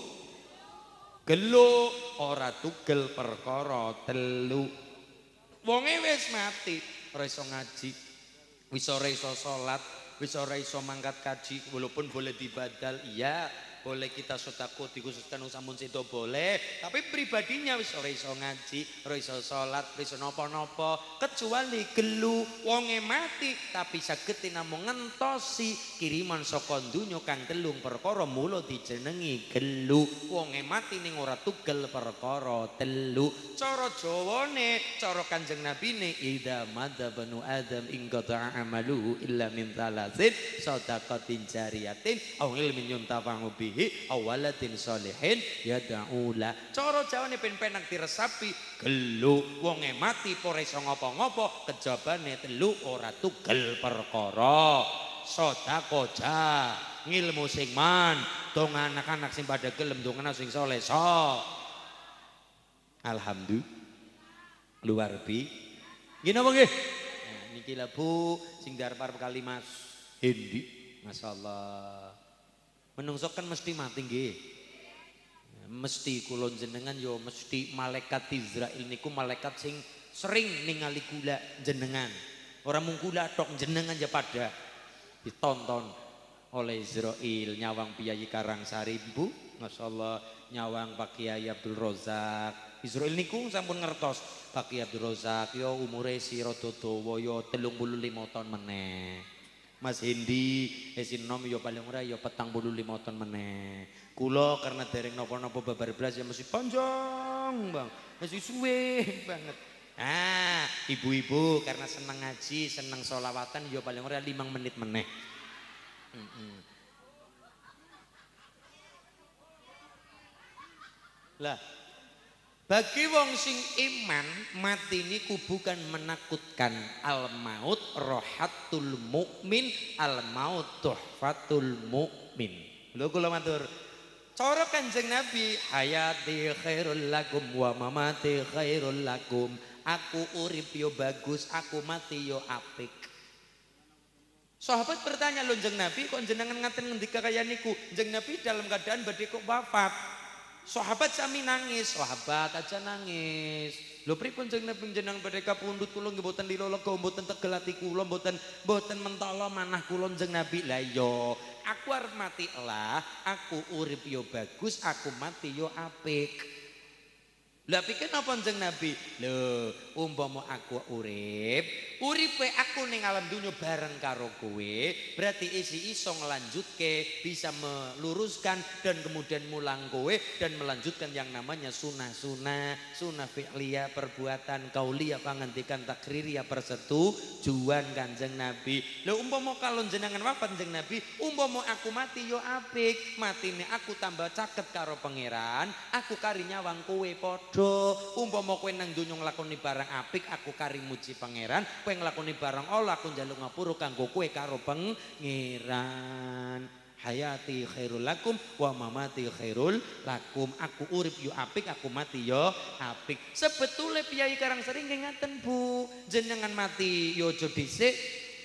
Geluk, ora tugel perkara telu. Wonge wis mati, ora iso ngaji, wis ora iso salat, wis ora iso mangkat kaji, walaupun boleh dibadal, iya, boleh kita sedekah dikhususkan sampun sedo boleh, tapi pribadinya wis ora iso ngaji, ora iso salat, ora iso napa-napa, kecuali gelu, wonge mati tapi saged namung ngentosi kiriman saka donya kang telung perkara, mula dijenengi gelu. Wonge mati ning ora tugel perkara telu. Cara Jawane, cara Kanjeng Nabine, idza madza banu adam ing qata'a amaluhu illa min thalathin shadaqatin jariyatin aw ilmin yuntafa'u bihi aw waladin sholihin yad'ula. Cara Jawane ben penak diresapi gelu. Wonge mati ora iso ngopo-ngopo, kejabane telu ora tugel perkara. Sedekah jah, ngilmu sing man, dong anak-anak sing pada gelem, dong anak sing soleh so. Alhamdulillah luar bi. Gini apa nggih? Nah, niki lah Bu sing darpar kali Mas Hendi. Masyaallah. Menungso kan mesti mati nggih. Mesti kula jenengan yo mesti malaikat Israil niku malaikat sing sering ningali kula jenengan. Ora mung kula tok jenengan ya pada ditonton oleh Israil nyawang Piyayi Karangsari Bu. Masyaallah nyawang Pak Kiai Abdul Rozak. Israil niku sampun ngertos Pak Kiai Abdul Rozak yo umure si rada dawa yo telung puluh lima tahun meneh. Mas Hendi, esinom yo paling ora yo petang puluh lima ton meneh. Kula karena dereng napa-napa babar blas ya mesti panjang, Bang. Mesti suwe banget. Ah, ibu-ibu karena seneng ngaji, seneng sholawatan yo paling ora lima menit meneh. Heeh. Lah bagi wong sing iman mati niku bukan menakutkan. Al maut rohatul mukmin, al maut tuhfatul mukmin. Lho kula matur. Cara Kanjeng Nabi, hayati khairul lakum wa mamati khairul lakum. Aku urip yo bagus, aku mati yo apik. Sahabat bertanya, lho Kanjeng Nabi kok jenengan ngaten ngendika kaya niku? Kanjeng Nabi dalam keadaan badhe kok wafat. Sahabat sami nangis, sahabat aja nangis. Lho pripun jenengan jenengan badhe kapundhut kula nggih mboten lila lega mboten tegel ati kula mboten mboten mentala manah kula Kanjeng Nabi. Lah iya, aku arep mati lah, aku urip yo bagus, aku mati yo apik. Lah pikir napa Kanjeng Nabi? Lho, umpama aku urip, uripe aku ning alam dunya bareng karo kowe, berarti isi iso ngelanjutke, bisa meluruskan dan kemudian mulang kowe dan melanjutkan yang namanya sunah-sunah, sunah fi'liyah, perbuatan kauliyah, pangandikan takririah, persetujuan Kanjeng Nabi. Lho umpama kalau jenengan wafat Kanjeng Nabi, umpama aku mati yo apik, matine aku tambah caket karo pangeran, aku kari nyawang kowe padha. Do umpama kowe nang donya nglakoni barang apik aku kari muji pangeran, kowe nglakoni barang Allah aku njaluk ngapura kanggo kowe karo pangeran. Hayati khairul lakum wa mamati khairul lakum. Aku urip yo apik, aku mati yo apik. Sebetulnya piyai Karangsari nggih ngaten Bu, jenengan mati yo aja dhisik,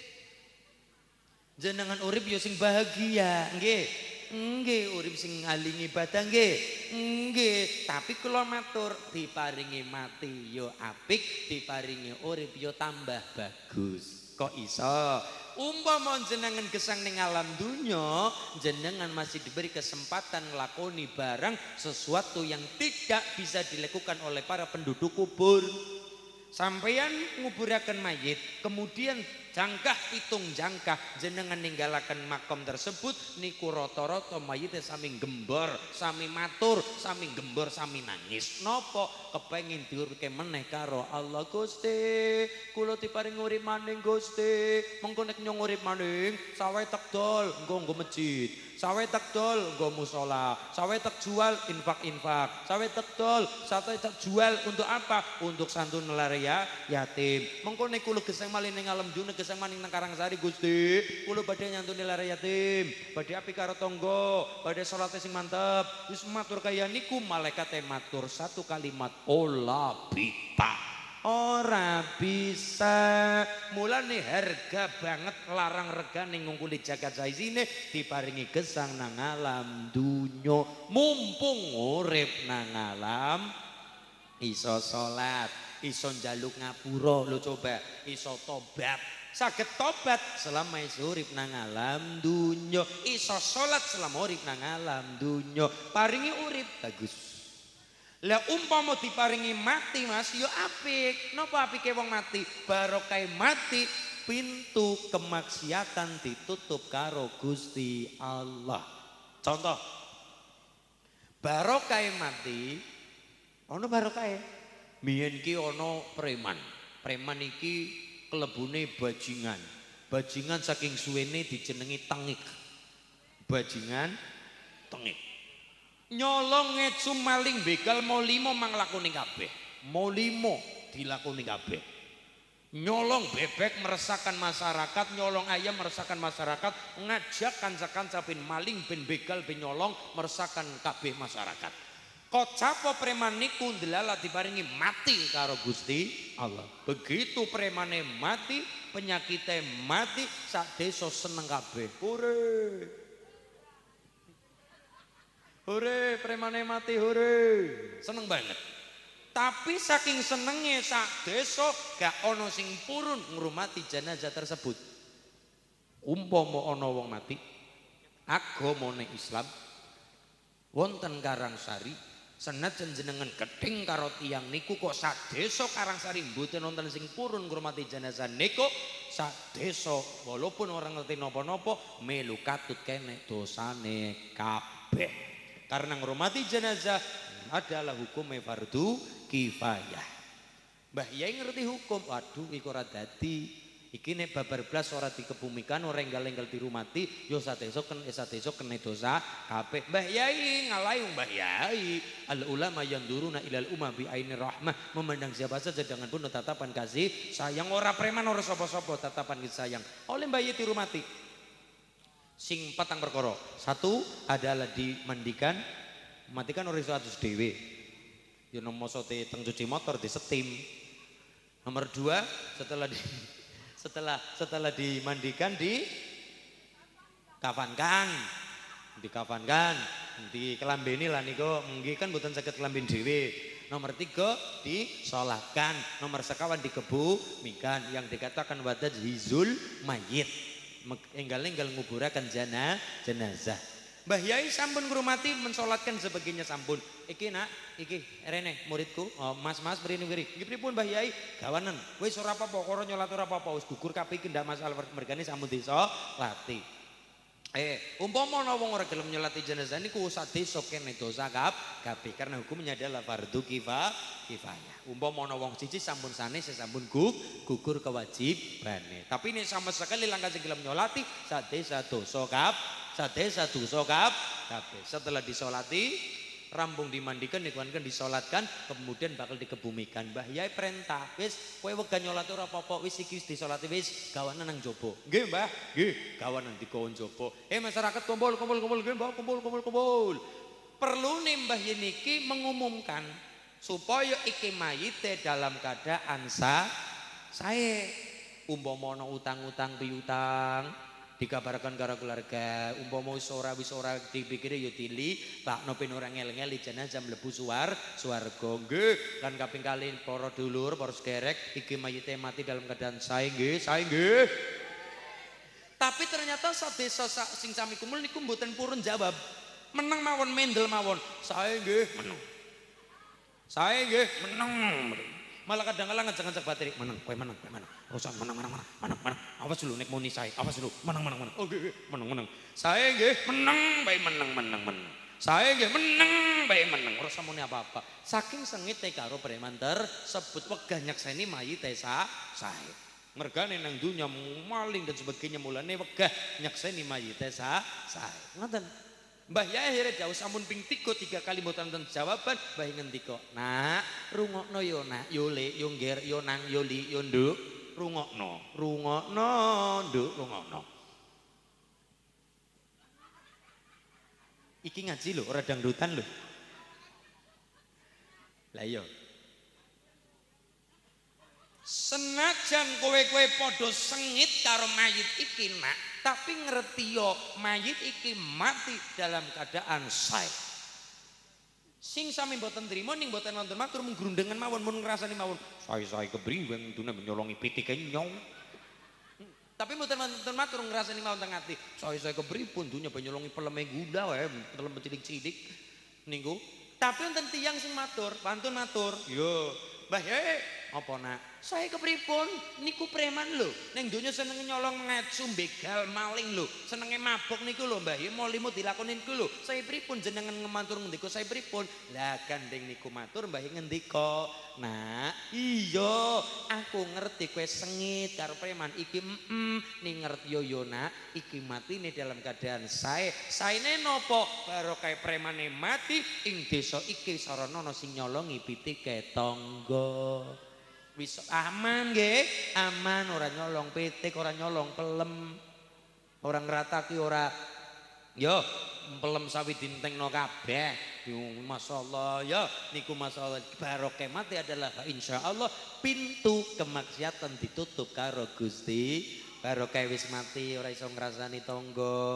jenengan urip yo sing bahagia nggih. Nggih, urip sing aling ibadah nggih. Nggih, tapi kula matur diparingi mati yo apik, diparingi urip yo tambah bagus. Kok iso? Umpama jenengan gesang ning alam dunya, jenengan masih diberi kesempatan nglakoni barang sesuatu yang tidak bisa dilakukan oleh para penduduk kubur. Sampeyan nguburaken mayit, kemudian jangkah pitung jangkah jenengan ninggalaken makom tersebut niku rata-rata mayite sami gembor, sami matur, sami gembor, sami nangis. Napa? Kepengin diuripke meneh karo Allah. Gusti, kula diparing urip maning Gusti. Mengko nek nyong urip maning, sawe tek dol nggo nggo masjid. Sawe tek dol nggo musala, sawe tek jual infak-infak, sawe tek dol, sawe tek jual untuk apa? Untuk santun ya yatim. Mengko nek kula gesang malih ning alam dunya gesang maning nang Karangsari Gusti, kula badhe nyantuni lara yatim, badhe api karo tangga, badhe salat sing mantep. Wis matur kaya niku malaikate matur satu kalimat ola bita. Ora bisa. Mulane harga banget larang regane ngungkuli jagat saisine diparingi gesang nang alam dunya. Mumpung urip nang alam iso salat, iso njaluk ngapura, lho coba iso tobat. Saged tobat selama iso urip nang alam dunya, iso salat selama urip nang alam dunya. Paringi urip bagus. Lah umpama diparingi mati Mas yo apik. Napa apike wong mati? Barokah mati pintu kemaksiatan ditutup karo Gusti Allah. Contoh barokah mati ana barokah. Biyen ki ana preman. Preman iki kelebune bajingan. Bajingan saking suwene dijenengi tengik. Bajingan tengik. Nyolong ngecum maling begal mau limo mang lakoni kabeh. Mau limo dilakoni kabeh. Nyolong bebek meresahkan masyarakat, nyolong ayam meresahkan masyarakat, ngajak kanca-kanca ben maling ben begal ben nyolong meresahkan kabeh masyarakat. Kocapo preman niku ndelala diparingi mati karo Gusti Allah. Begitu premane mati, penyakite mati, sak desa seneng kabeh. Hore. Hore, premane mati hore. Seneng banget. Tapi saking senenge sak desa gak ana sing purun ngrumati jenazah tersebut. Umpama ana wong mati agamane Islam wonten Karangsari, senajan jenengan gedeng karo tiyang niku kok sak desa Karangsari mboten wonten sing purun ngrumati jenazah niku, sak desa walaupun orang ngerti napa-napa melu katut kene dosane kabeh. Karena ngurmati jenazah adalah hukumnya fardu kifayah. Mbah Yai ngerti hukum, waduh iku ora dadi. Iki nek babar blas ora dikebumikan ora enggal-enggal dirumati ya sadesa ken sadesa kene dosa kabeh. Mbah Yai ngalahi Mbah Yai. Al ulama yanduruna ilal umma bi ainir rahmah, memandang siapa saja dengan penuh tatapan kasih sayang, ora preman ora sapa-sapa, tatapan kasih sayang. Oleh Mbah Yai dirumati. Sing patang perkara. Satu adalah dimandikan, matikan ora iso adus dhewe. Ya nomosote teng cuci motor disetim. Nomor dua setelah di Setelah setelah dimandikan di kafankan, dikafankan, dikelambeni lah niku mungkin kan mboten saged kelamben dhewe. Nomor tiga disolatkan, nomor sekawan dikebumikan yang dikatakan wadad hizul mayit, enggal-enggal nguburaken jana jenazah. Mbah Yai sampun ngurmati mensolatkan sebagainya sampun. Iki nak, iki rene muridku, oh, mas-mas mrene wiri. Iki pripun Mbah Yai? Gawanen. Wis ora apa-apa, karo nyolat ora apa-apa, wis gugur kabeh iki ndak masalah mergane sampun disolati. Eh, umpama ana wong ora gelem nyolati jenazah niku sak desa kene dosa kabeh karena hukumnya adalah fardu kifayah. Umpama ana wong siji sampun sanes sampun gugur kewajibane. Tapi nek sama sekali langkah sing gelem nyolati sak desa dosa kabeh. Sadesa dosa kabeh. Setelah disolati, rampung dimandikan, dikuankan, disolatkan, kemudian bakal dikebumikan. Mbah Yai perintah, wis kowe wegah nyolat ora apa-apa, wis iki disolati wis gawanan nang jaba. Nggih, Mbah. Nggih, gawanan digawa jaba. Eh masyarakat kumpul kumpul kumpul nggih, Mbah, kumpul kumpul kumpul. Perlu nih Mbah Yai niki mengumumkan supaya iki mayite dalam keadaan sah sae. Umpama ana utang-utang piutang dikabarkan karo keluarga, umpama wis ora wis ora dipikire ya dili bakno ben ora ngel-ngeli jenazah mlebu suwar swarga. Nggih, lan kaping kalih para dulur, para sederek, iki mayite mati dalam keadaan sae nggih, sae nggih. Tapi ternyata sadesa sing sami kumul niku mboten purun jawab. Meneng mawon, mendel mawon. Sae nggih, meneng. Sae nggih, meneng. Malah kadang-kadang ngajak-ngajak bateri, menang, kowe menang, kowe menang. Rusak menang, menang, menang, menang, menang. Awas dulu nek muni sae, awas dulu. Menang, menang, menang. Oh nggih, menang, menang. Sae nggih menang, bae menang, menang, menang. Sae nggih menang, bae menang. Ora samune apa-apa. Saking sengite karo preman tersebut wegah nyakseni mayit sa sae. Mergane nang dunya maling dan sebagainya mulane wegah nyakseni mayit sa sae. Ngoten. Mbah Yai akhirnya jauh sampun ping tiga tiga kali mboten wonten jawaban. Mbah ngendika, "Nak, rungokno yo nak, yo le, yo ngger, yo nang, yo li, yo nduk, rungokno, rungokno, nduk, rungokno." Iki ngaji lho, ora dangdutan lho. Lah iya. Senajan kowe-kowe padha sengit karo mayit iki nak, tapi ngerti yo mayit iki mati dalam keadaan sae. Sing sami mboten trima ning mboten wonten matur mung grundengan mawon mun ngrasani mawon. Sae-sae kebriwen dune menyolongi pitike nyong. Tapi mboten wonten matur ngrasani mawon teng ati. Sae-sae kepripun dunya penyolongi peleme gula wae, pelem cilik-cilik niku. Tapi wonten tiyang sing matur, pantun matur. Yo, Mbah Yai, apa nak? Saya kepripun niku preman lho. Ning donya senenge nyolong ngecu, begal, maling lho. Senenge mabuk niku lho Mbah. Ya molimo dilakoni niku lho. Saya pripun jenengan ngematur ngendika saya pripun? Lah gandeng niku matur Mbah ngendika, "Nak, iya aku ngerti kowe sengit karo preman iki mm, ning ngerti yo yo nak, iki matine dalam keadaan sae. Saene napa? Karo kae premane mati ing desa iki sarana ana sing nyolongi pitike tangga." Wis aman nggih, aman ora nyolong pitik, ora nyolong pelem. Ora ngrataki ora yo pelem sawi dintengno kabeh. Masyaallah ya niku masyaallah barokah mati adalah insyaallah pintu kemaksiatan ditutup karo Gusti. Barokah wis mati ora iso ngrasani tangga,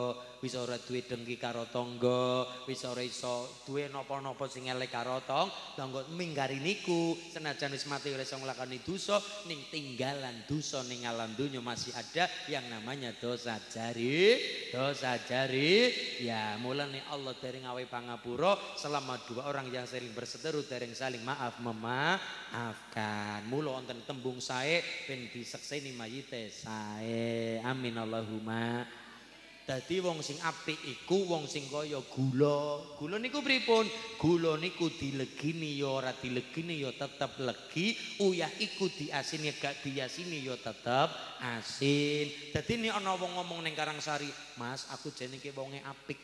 wis ora duwe dengki karo tangga, wis ora iso duwe napa-napa sing elek karo tangga, minggari niku senajan wis mati ora iso nglakoni dosa ning tinggalan dosa ning alam dunya masih ada yang namanya dosa jari, dosa jari. Ya mulane Allah dereng awe pangapura selama dua orang yang saling berseteru dereng saling maaf memaafkan. Mula wonten tembung sae ben disekseni mayite sae. Amin Allahumma. Dadi wong sing apik iku wong sing kaya gula. Gula niku pripun? Gula niku dilegini ya ora dilegini ya tetep legi, uyah iku diasini gak diasini ya tetep asin. Dadi nek ana wong ngomong ning Karangsari, "Mas, aku jane iki wonge apik."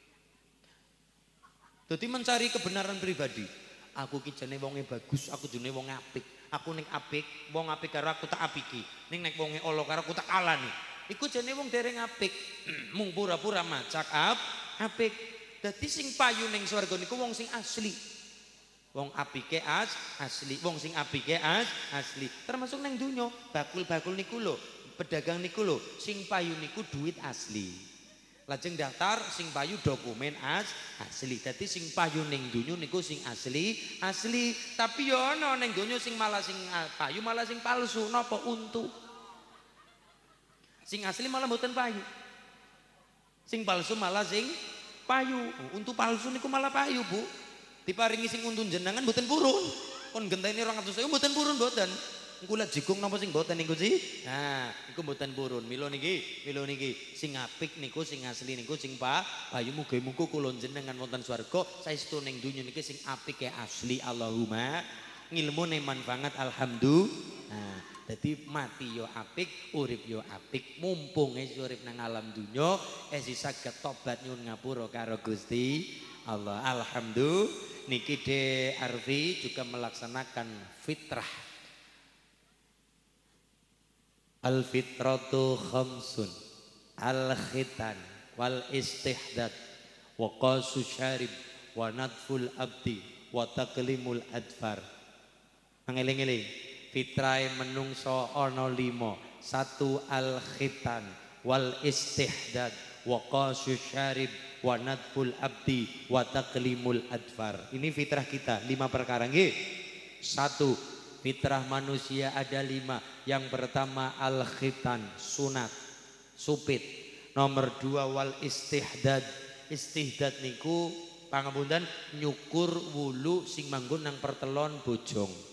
Dadi mencari kebenaran pribadi. Aku ki jane wonge bagus, aku jane wonge apik. Aku ning apik, wong apik karo aku tak apiki. Ning nek wonge ala karo aku tak alani. Iku jane wong dereng apik, mung pura-pura macak ap, apik. Dadi sing payu ning swarga niku wong sing asli. Wong apike as, asli, wong sing apike as, asli. Termasuk ning donya, bakul-bakul niku lho, pedagang niku lho, sing payu niku duit asli. Lajeng daftar sing payu dokumen as, asli. Dadi sing payu ning donya niku sing asli, asli. Tapi yo ana ning donya sing malah sing payu malah sing palsu, napa untu. Sing asli malah mboten payu. Sing palsu malah sing payu. Untu palsu niku malah payu, Bu. Diparingi sing untu jenengan mboten purun. Kon genteni rong atus ewu mboten purun mboten. Engko lek jikung napa sing mboten niku sih? Nah, iku mboten purun. Mila niki, mila niki sing apik niku sing asli niku sing pa payu muga-muga kula jenengan wonten swarga saestu ning donya niki sing apik e asli Allahumma. Ngilmune manfaat alhamdulillah. Nah, jadi mati yo apik, urip yo apik, mumpung es urip nang alam dunya, es saged tobat nyuwun ngapura karo Gusti Allah. Alhamdulillah, niki De Arfi juga melaksanakan fitrah. Al fitratu khamsun, al khitan wal istihdad wa qasu syarib wa nadful abdi wa taqlimul adfar. Ngeling-eling. Fitrai menungso ono limo. Satu al khitan wal istihdad wa qasu syarib wa nadful abdi wa taqlimul adfar. Ini fitrah kita, lima perkara nggih. Satu, fitrah manusia ada lima. Yang pertama al khitan, sunat, supit. Nomor dua wal istihdad. Istihdad niku pangapunten nyukur wulu sing manggon nang pertelon bojong.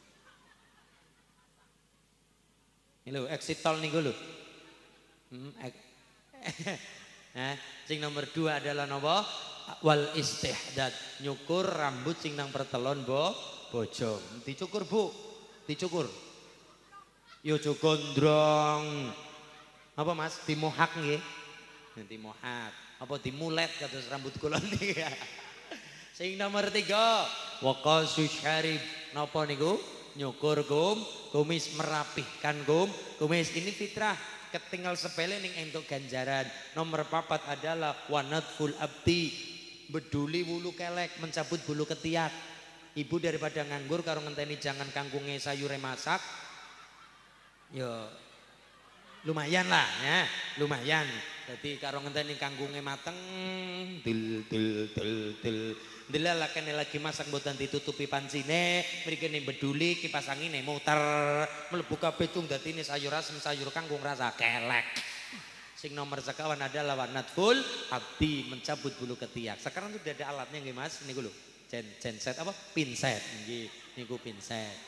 Ini lho, exit tol nih lho. Hmm, nah, sing nomor dua adalah nopo? Wal istihdad, nyukur rambut sing nang pertelon bo bojong. Dicukur, Bu. Dicukur. Yo gondrong. Apa Mas? Dimohak nggih. Dimohak. Apa dimulet kados rambut kula niki. Sing nomor tiga, waqasu syarib. Napa niku? Nyukur kum, kumis, merapihkan kum, kumis. Ini fitrah, ketinggal sepele ning entuk ganjaran. Nomor papat adalah wanatful abdi, beduli wulu kelek, mencabut bulu ketiak. Ibu daripada nganggur karo ngenteni jangan kangkunge sayure masak, yo lumayan lah ya, lumayan. Jadi karo ngenteni kangkunge mateng, dil dil dil dil. Delala kene lagi masak mboten ditutupi pancine, mriki ning beduli kipas angine muter, mlebu kabeh cung dadine sayur asem sayur kangkung rasa kelek. Sing nomor sekawan adalah wanatful abdi, mencabut bulu ketiak. Sekarang sudah ada alatnya nggih Mas, niku lho. Gen genset apa? Pinset nggih, niku pinset.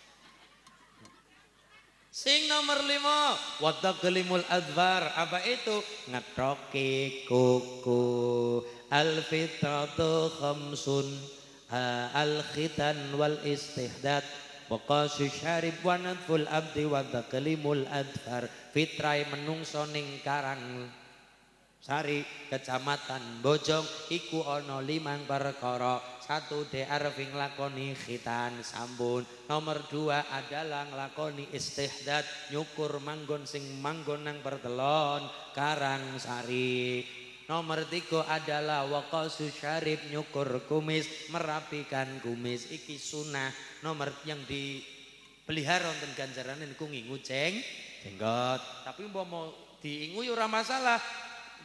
Sing nomor lima, wadaqlimul advar. Apa itu? Ngetoke kuku. Al fitratu khamsun, al khitan wal istihdad wa qasu syarib wa nadful abdi wa taqlimul adfar. Fitrai menungso ning Karang Sari Kecamatan Bojong iku ana limang perkara. Satu, De Arfi nglakoni khitan sampun. Nomor dua adalah nglakoni istihdad, nyukur manggon sing manggon nang pertelon Karang Sari. Nomor tiga adalah waqasu syarib, nyukur kumis, merapikan kumis. Iki sunah. Nomor yang dipelihara wonten ganjarane niku ngingu ceng jenggot. Tapi umpama diingu ya ora masalah.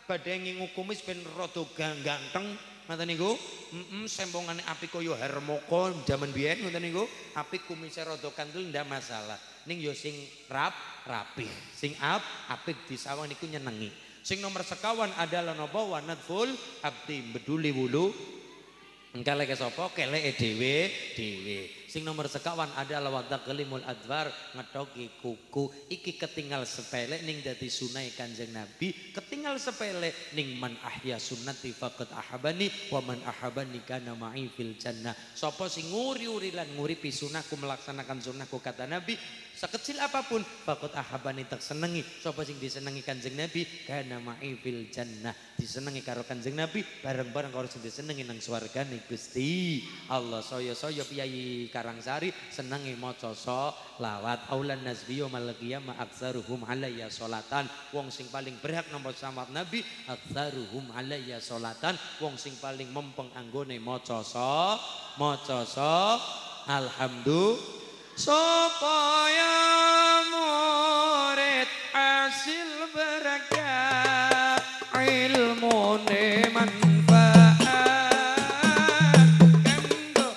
badhe ngingu kumis ben rada ganteng ngoten niku. Heeh, sempongane apik kaya Harmoko jaman biyen ngoten niku. Apik kumise rada kandel ndak masalah. Ning yo sing rap rapih, sing ap apik disawang niku nyenengi. Sing nomor sekawan adalah napa wanadful abdi beduli wulu. Keleke sapa? Keleke dhewe dhewe. Sing nomor sekawan adalah wadaqlimul advar ngetoki kuku. Iki ketinggal sepele ning dadi sunai Kanjeng Nabi, ketinggal sepele ning man ahya sunnati faqad ahabani wa man ahabani kana ma'i fil jannah. Sapa sing nguri-uri lan nguripi sunahku melaksanakan sunahku kata Nabi sekecil apapun faqad ahabani tak senengi. Sapa sing disenengi Kanjeng Nabi kana ma'i fil jannah. Disenengi karo Kanjeng Nabi bareng-bareng karo sing disenengi nang swargane Gusti Allah. Saya-saya piyai Karangsari senengi maca sholawat. Aulan nasbiyo mal qiyamah aktsaruhum alayya sholatan. Wong sing paling berhak nampa sholawat Nabi aktsaruhum alayya sholatan. Wong sing paling mempeng anggone maca so maca so alhamdulillah. Supaya murid hasil berkah ilmune manfaat kanggo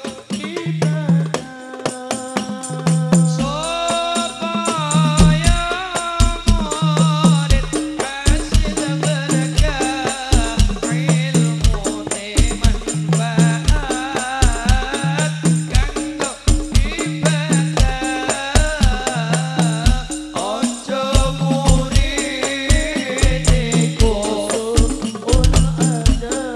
ibadah. Supaya murid hasil berkah ilmune manfaat kanggo ibadah. Ojo murid iku ul ada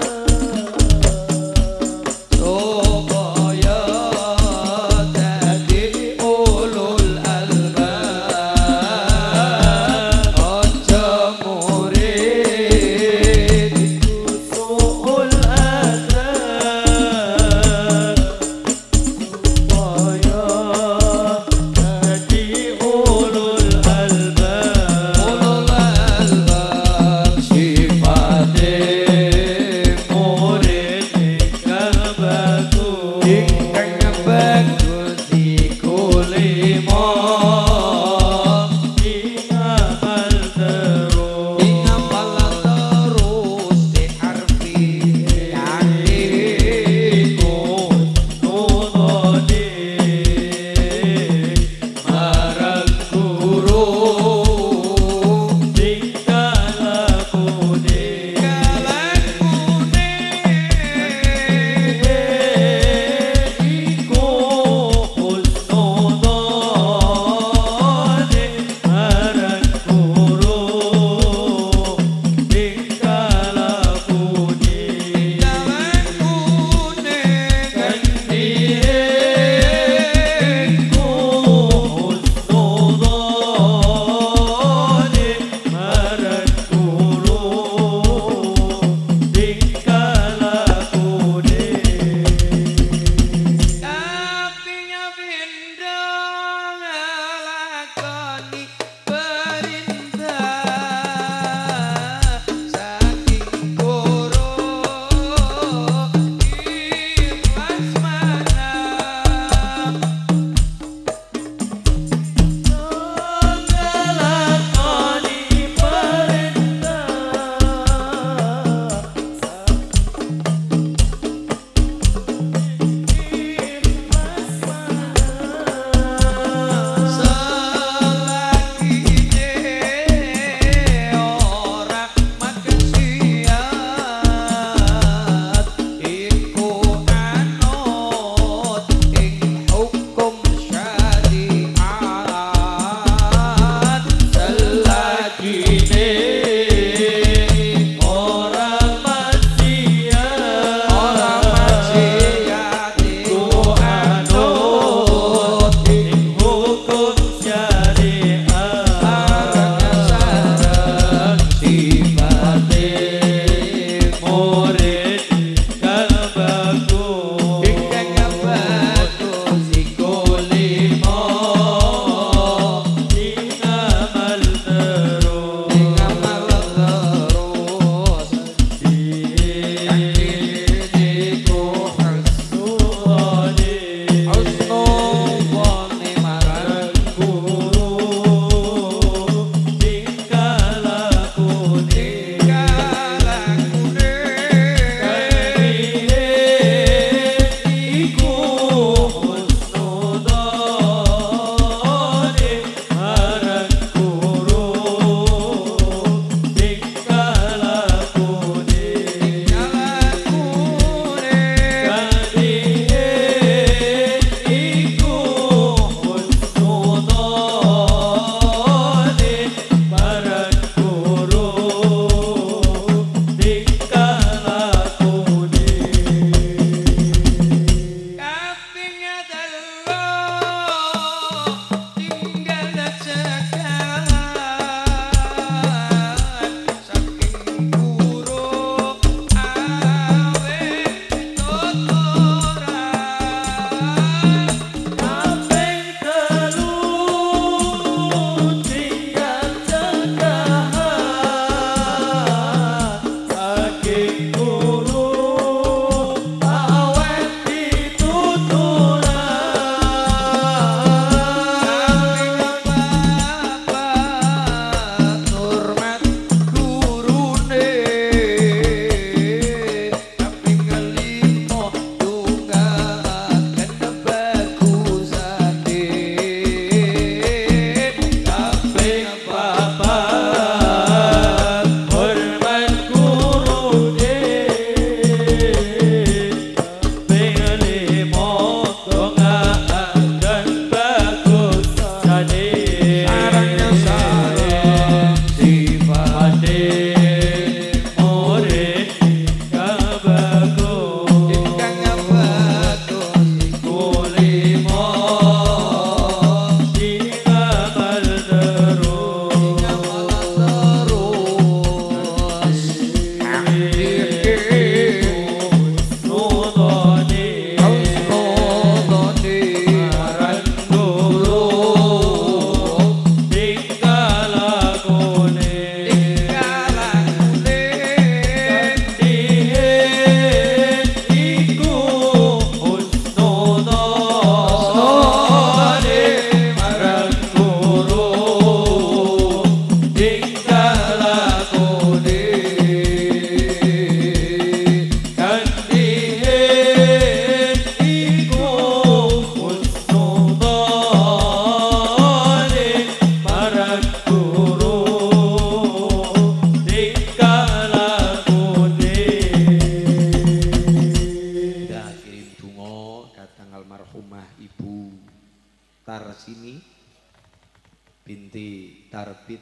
almarhumah Ibu Tarsini binti Tarbit.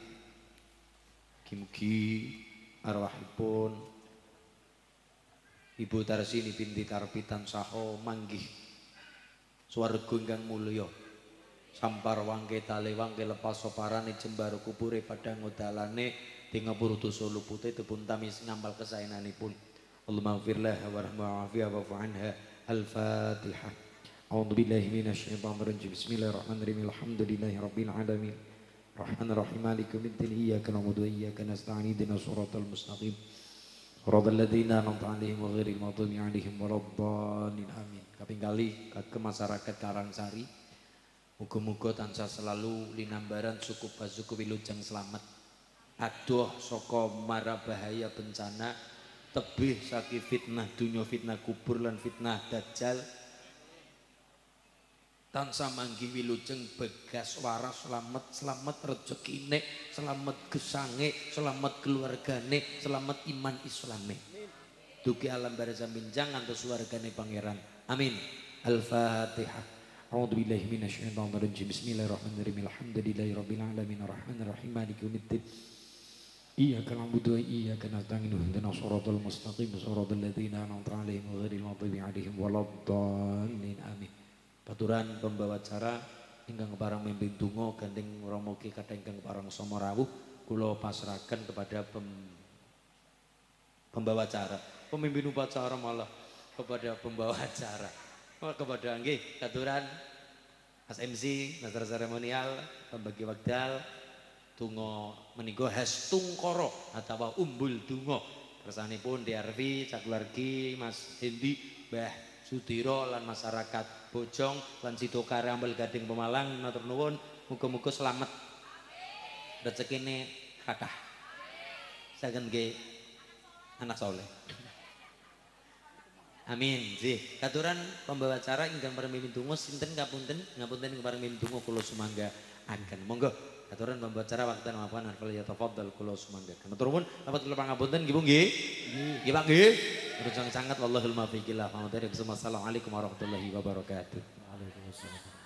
Mugi arwahipun Ibu Tarsini binti Tarbit tansah manggih swarga ingkang mulya. Sampar wangke tale wangke lepas soparane jembar kubure padang udalane tingapura dosa lupute tepun tamis ngampal kesaenanipun. Allahumma ighfirlah warhamha wa'afiha wa'fu anha. Al-Fatihah. A'udzu billahi minasyaitonir rajim. Bismillahirrahmanirrahim. Alhamdulillahi rabbil alamin. Rahmanir Rahim. Maliki yaumiddin. Iyyaka na'budu wa iyyaka nasta'in. Ihdinas siratal mustaqim. Shiratal ladzina an'amta 'alaihim ghairil maghdubi 'alaihim waladdallin. Amin. Kaping kali kagem masyarakat Karangsari. Muga-muga tansah selalu linambaran suku basuku wilujeng selamat. Adoh saka mara bahaya bencana, tebih saking fitnah dunya, fitnah kubur lan fitnah dajjal. Tansah manggi wilujeng begas waras selamat, selamat rezekine, selamat gesange, selamat keluargane, selamat iman islame. Dugi alam barza minjang ngantos wargane pangeran. Amin. Al-Fatihah. A'udzu billahi minasyaitonir rajim. Bismillahirrahmanirrahim. Alhamdulillahirabbil alamin arrahmanir rahim maliki yaumiddin. Iyyaka na'budu wa iyyaka nasta'in. Ihdinas siratal mustaqim. Siratal ladzina an'amta 'alaihim ghairil maghdubi 'alaihim waladdallin. Amin. Baturan pembawa acara ingkang keparang mimpin donga gandeng Rama Ki kathah ingkang keparang sama rawuh kula pasrahaken kepada pem, pembawa acara. Pemimpin upacara malah kepada pembawa acara. Oh, kepada nggih katuran Mas M C, Master seremonial, pembagi wekdal donga menika hestungkara atawa umbul donga kersanipun D R V sakeluargi Mas Hendi, Mbah Sudiro lan masyarakat Bojong lan Sidokare Ambel Gading Pemalang matur nuwun muga-muga selamat rezekine kathah saken nggih anak saleh. Amin. Nggih, katuran pembawa acara ingkang pareng mimpin donga sinten ngapunten, ngapunten ingkang pareng mimpin donga kula sumangga-aken. Monggo katuran pembawa acara wekdal mapan fal yatafaddal kula sumangga-aken. Matur nuwun, lapet kula pangapunten nggih Bu nggih. Nggih Pak nggih. Terus sangat wallahul muwaffiq. Assalamualaikum warahmatullahi wabarakatuh. Waalaikumsalam.